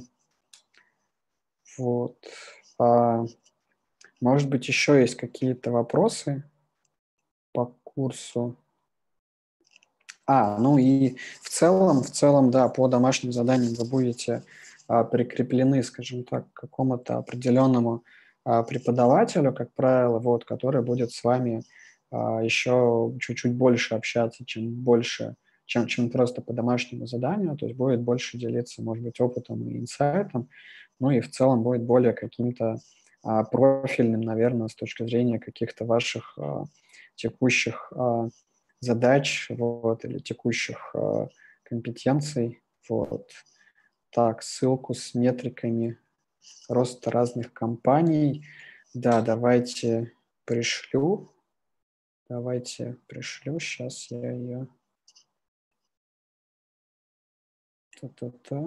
Вот. А, может быть, еще есть какие-то вопросы по курсу? А, ну и в целом, в целом, да, по домашним заданиям вы будете а, прикреплены, скажем так, к какому-то определенному а, преподавателю, как правило, вот, который будет с вами а, еще чуть-чуть больше общаться, чем больше, чем, чем просто по домашнему заданию, то есть будет больше делиться, может быть, опытом и инсайтом, ну и в целом будет более каким-то а, профильным, наверное, с точки зрения каких-то ваших а, текущих а, задач, вот, или текущих э, компетенций. Вот. Так, ссылку с метриками роста разных компаний. Да, давайте пришлю. Давайте пришлю. Сейчас я ее... Та-та-та.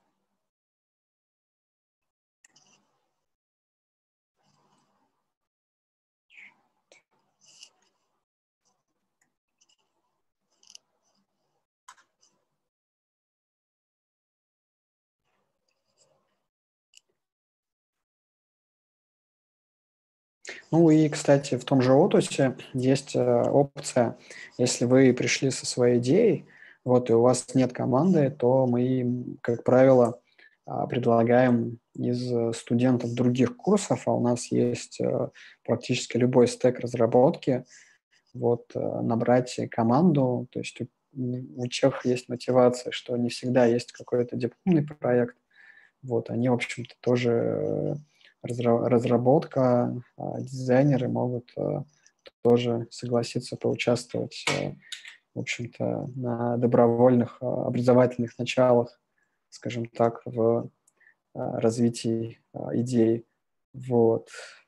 Ну и, кстати, в том же Отусе есть э, опция, если вы пришли со своей идеей, вот, и у вас нет команды, то мы, как правило, а, предлагаем из э, студентов других курсов, а у нас есть э, практически любой стек разработки, вот, э, набрать команду, то есть у, у тех есть мотивация, что не всегда есть какой-то дипломный проект, вот, они, в общем-то, тоже э, разра- разработка, а, дизайнеры могут э, тоже согласиться поучаствовать, э, в общем-то, на добровольных э, образовательных началах, скажем так, в э, развитии э, идей. Вот.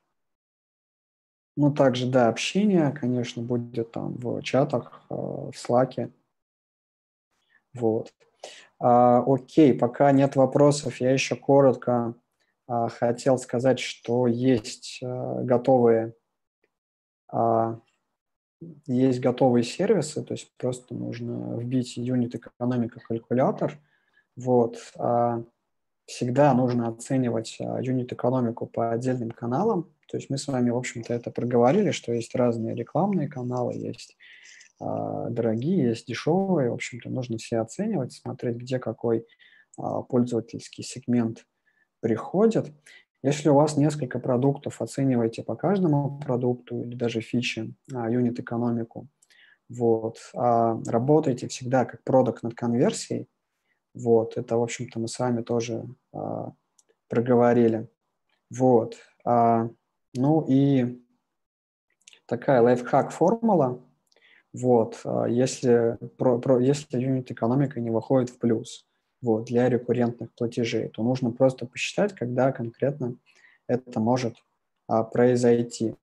Ну, также, да, общение, конечно, будет там в чатах, э, в Slack. Вот. А, окей, пока нет вопросов, я еще коротко а, хотел сказать, что есть а, готовые а, есть готовые сервисы, то есть просто нужно вбить юнит экономика калькулятор. Вот. А, всегда нужно оценивать а, юнит экономику по отдельным каналам. То есть мы с вами, в общем-то, это проговорили, что есть разные рекламные каналы, есть а, дорогие, есть дешевые. В общем-то, нужно все оценивать, смотреть, где какой а, пользовательский сегмент приходит. Если у вас несколько продуктов, оценивайте по каждому продукту или даже фичи, а, юнит-экономику. Вот. А работайте всегда как продукт над конверсией. Вот. Это, в общем-то, мы с вами тоже а, проговорили. Вот. А, ну и такая лайфхак-формула. Вот. А если, про, про, если юнит-экономика не выходит в плюс, вот, для рекуррентных платежей, то нужно просто посчитать, когда конкретно это может а, произойти.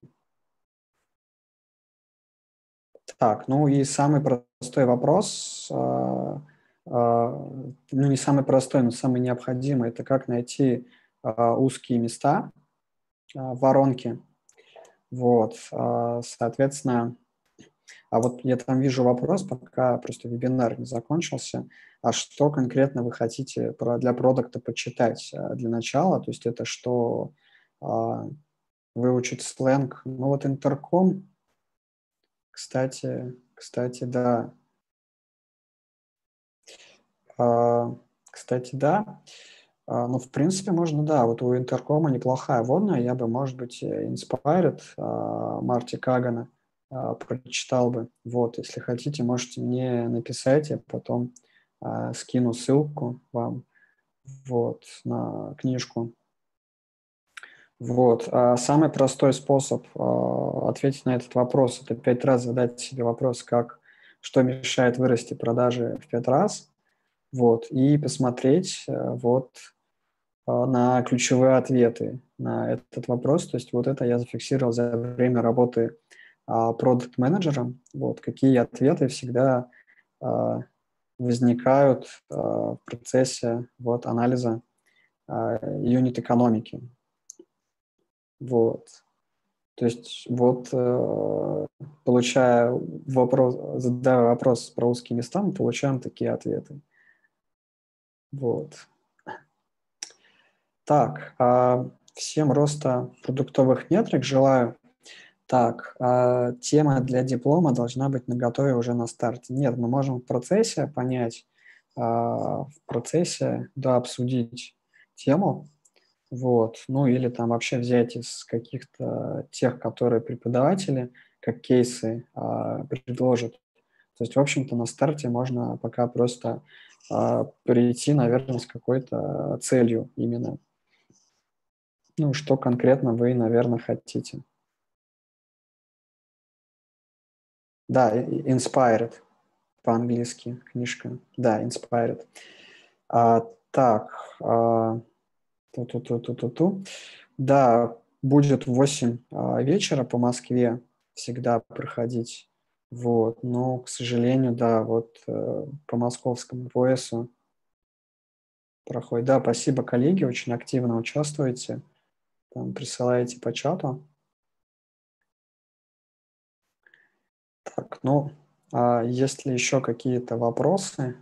Так, ну и самый простой вопрос, а, а, ну не самый простой, но самый необходимый, это как найти а, узкие места а, в воронке. Вот, а, соответственно, а вот я там вижу вопрос, пока просто вебинар не закончился, а что конкретно вы хотите про, для продукта почитать а, для начала? То есть это что, а, выучить сленг? Ну вот интерком, кстати, кстати, да. А, кстати, да. А, ну, в принципе, можно, да. Вот у интеркома неплохая вводная. Я бы, может быть, э, Inspired а, Марти Кагана а, прочитал бы. Вот, если хотите, можете мне написать, я потом а, скину ссылку вам вот, на книжку. Вот. А самый простой способ а, ответить на этот вопрос – это пять раз задать себе вопрос, как, что мешает вырасти продажи в пять раз, вот, и посмотреть э, вот а, на ключевые ответы на этот вопрос. То есть вот это я зафиксировал за время работы продакт-менеджером, вот, какие ответы всегда а, возникают а, в процессе вот, анализа юнит-экономики. Вот. То есть вот э, получая вопрос, задавая вопрос про узкие места, мы получаем такие ответы. Вот. Так, а всем роста продуктовых метрик желаю. Так, а тема для диплома должна быть наготове уже на старте. Нет, мы можем в процессе понять, а, в процессе, да, обсудить тему, вот, ну или там вообще взять из каких-то тех, которые преподаватели, как кейсы а, предложат. То есть, в общем-то, на старте можно пока просто а, прийти, наверное, с какой-то целью именно. Ну, что конкретно вы, наверное, хотите. Да, inspired по-английски книжка. Да, inspired. А, так, а, ту-ту-ту-ту-ту-ту. Да, будет в восемь а, вечера по Москве всегда проходить. Вот, но, к сожалению, да, вот э, по московскому поясу проходит. Да, спасибо, коллеги, очень активно участвуете. Там присылаете по чату. Так, ну, а есть ли еще какие-то вопросы?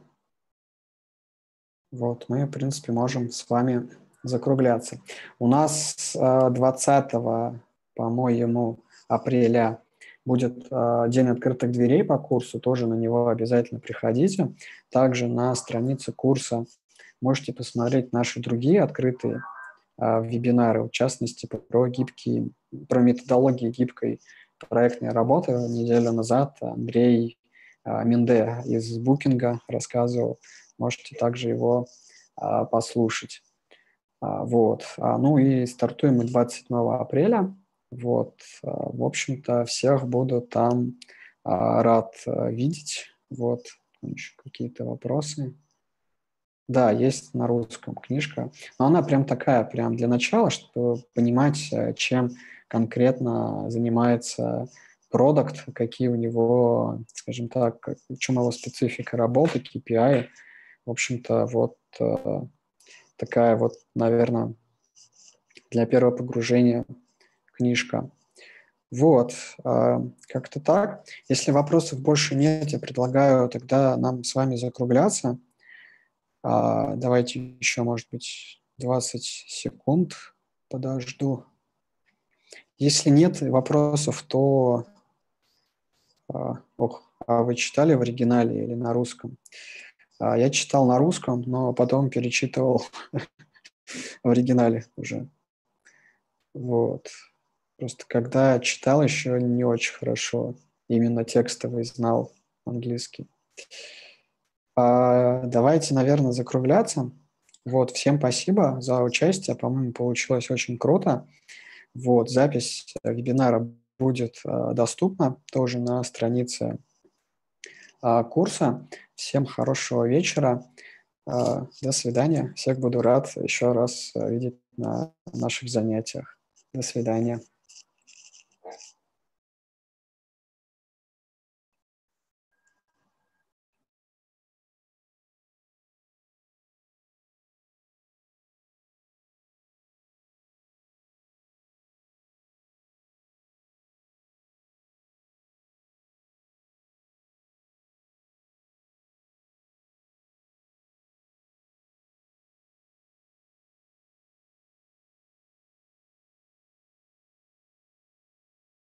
Вот, мы, в принципе, можем с вами закругляться. У нас двадцатого, по-моему, апреля будет День открытых дверей по курсу, тоже на него обязательно приходите. Также на странице курса можете посмотреть наши другие открытые вебинары, в частности, про гибкие, про методологии гибкой проектной работы. Неделю назад Андрей Минде из Букинга рассказывал. Можете также его а, послушать. А, вот. А, ну и стартуем мы двадцать седьмого апреля. Вот. А, в общем-то, всех буду там а, рад а, видеть. Вот. Еще какие-то вопросы. Да, есть на русском книжка. Но она прям такая, прям для начала, чтобы понимать, чем конкретно занимается продукт, какие у него, скажем так, в чем его специфика работы, кей пи ай. В общем-то, вот э, такая вот, наверное, для первого погружения книжка. Вот, э, как-то так. Если вопросов больше нет, я предлагаю тогда нам с вами закругляться. Э, давайте еще, может быть, двадцать секунд подожду. Если нет вопросов, то... Э, ох, а вы читали в оригинале или на русском? Э, я читал на русском, но потом перечитывал в оригинале уже. Вот. Просто когда читал, еще не очень хорошо. Именно текстовый знал английский. А, давайте, наверное, закругляться. Вот, всем спасибо за участие. По-моему, получилось очень круто. Вот, запись вебинара будет а, доступна тоже на странице а, курса. Всем хорошего вечера. А, до свидания. Всех буду рад еще раз видеть на наших занятиях. До свидания.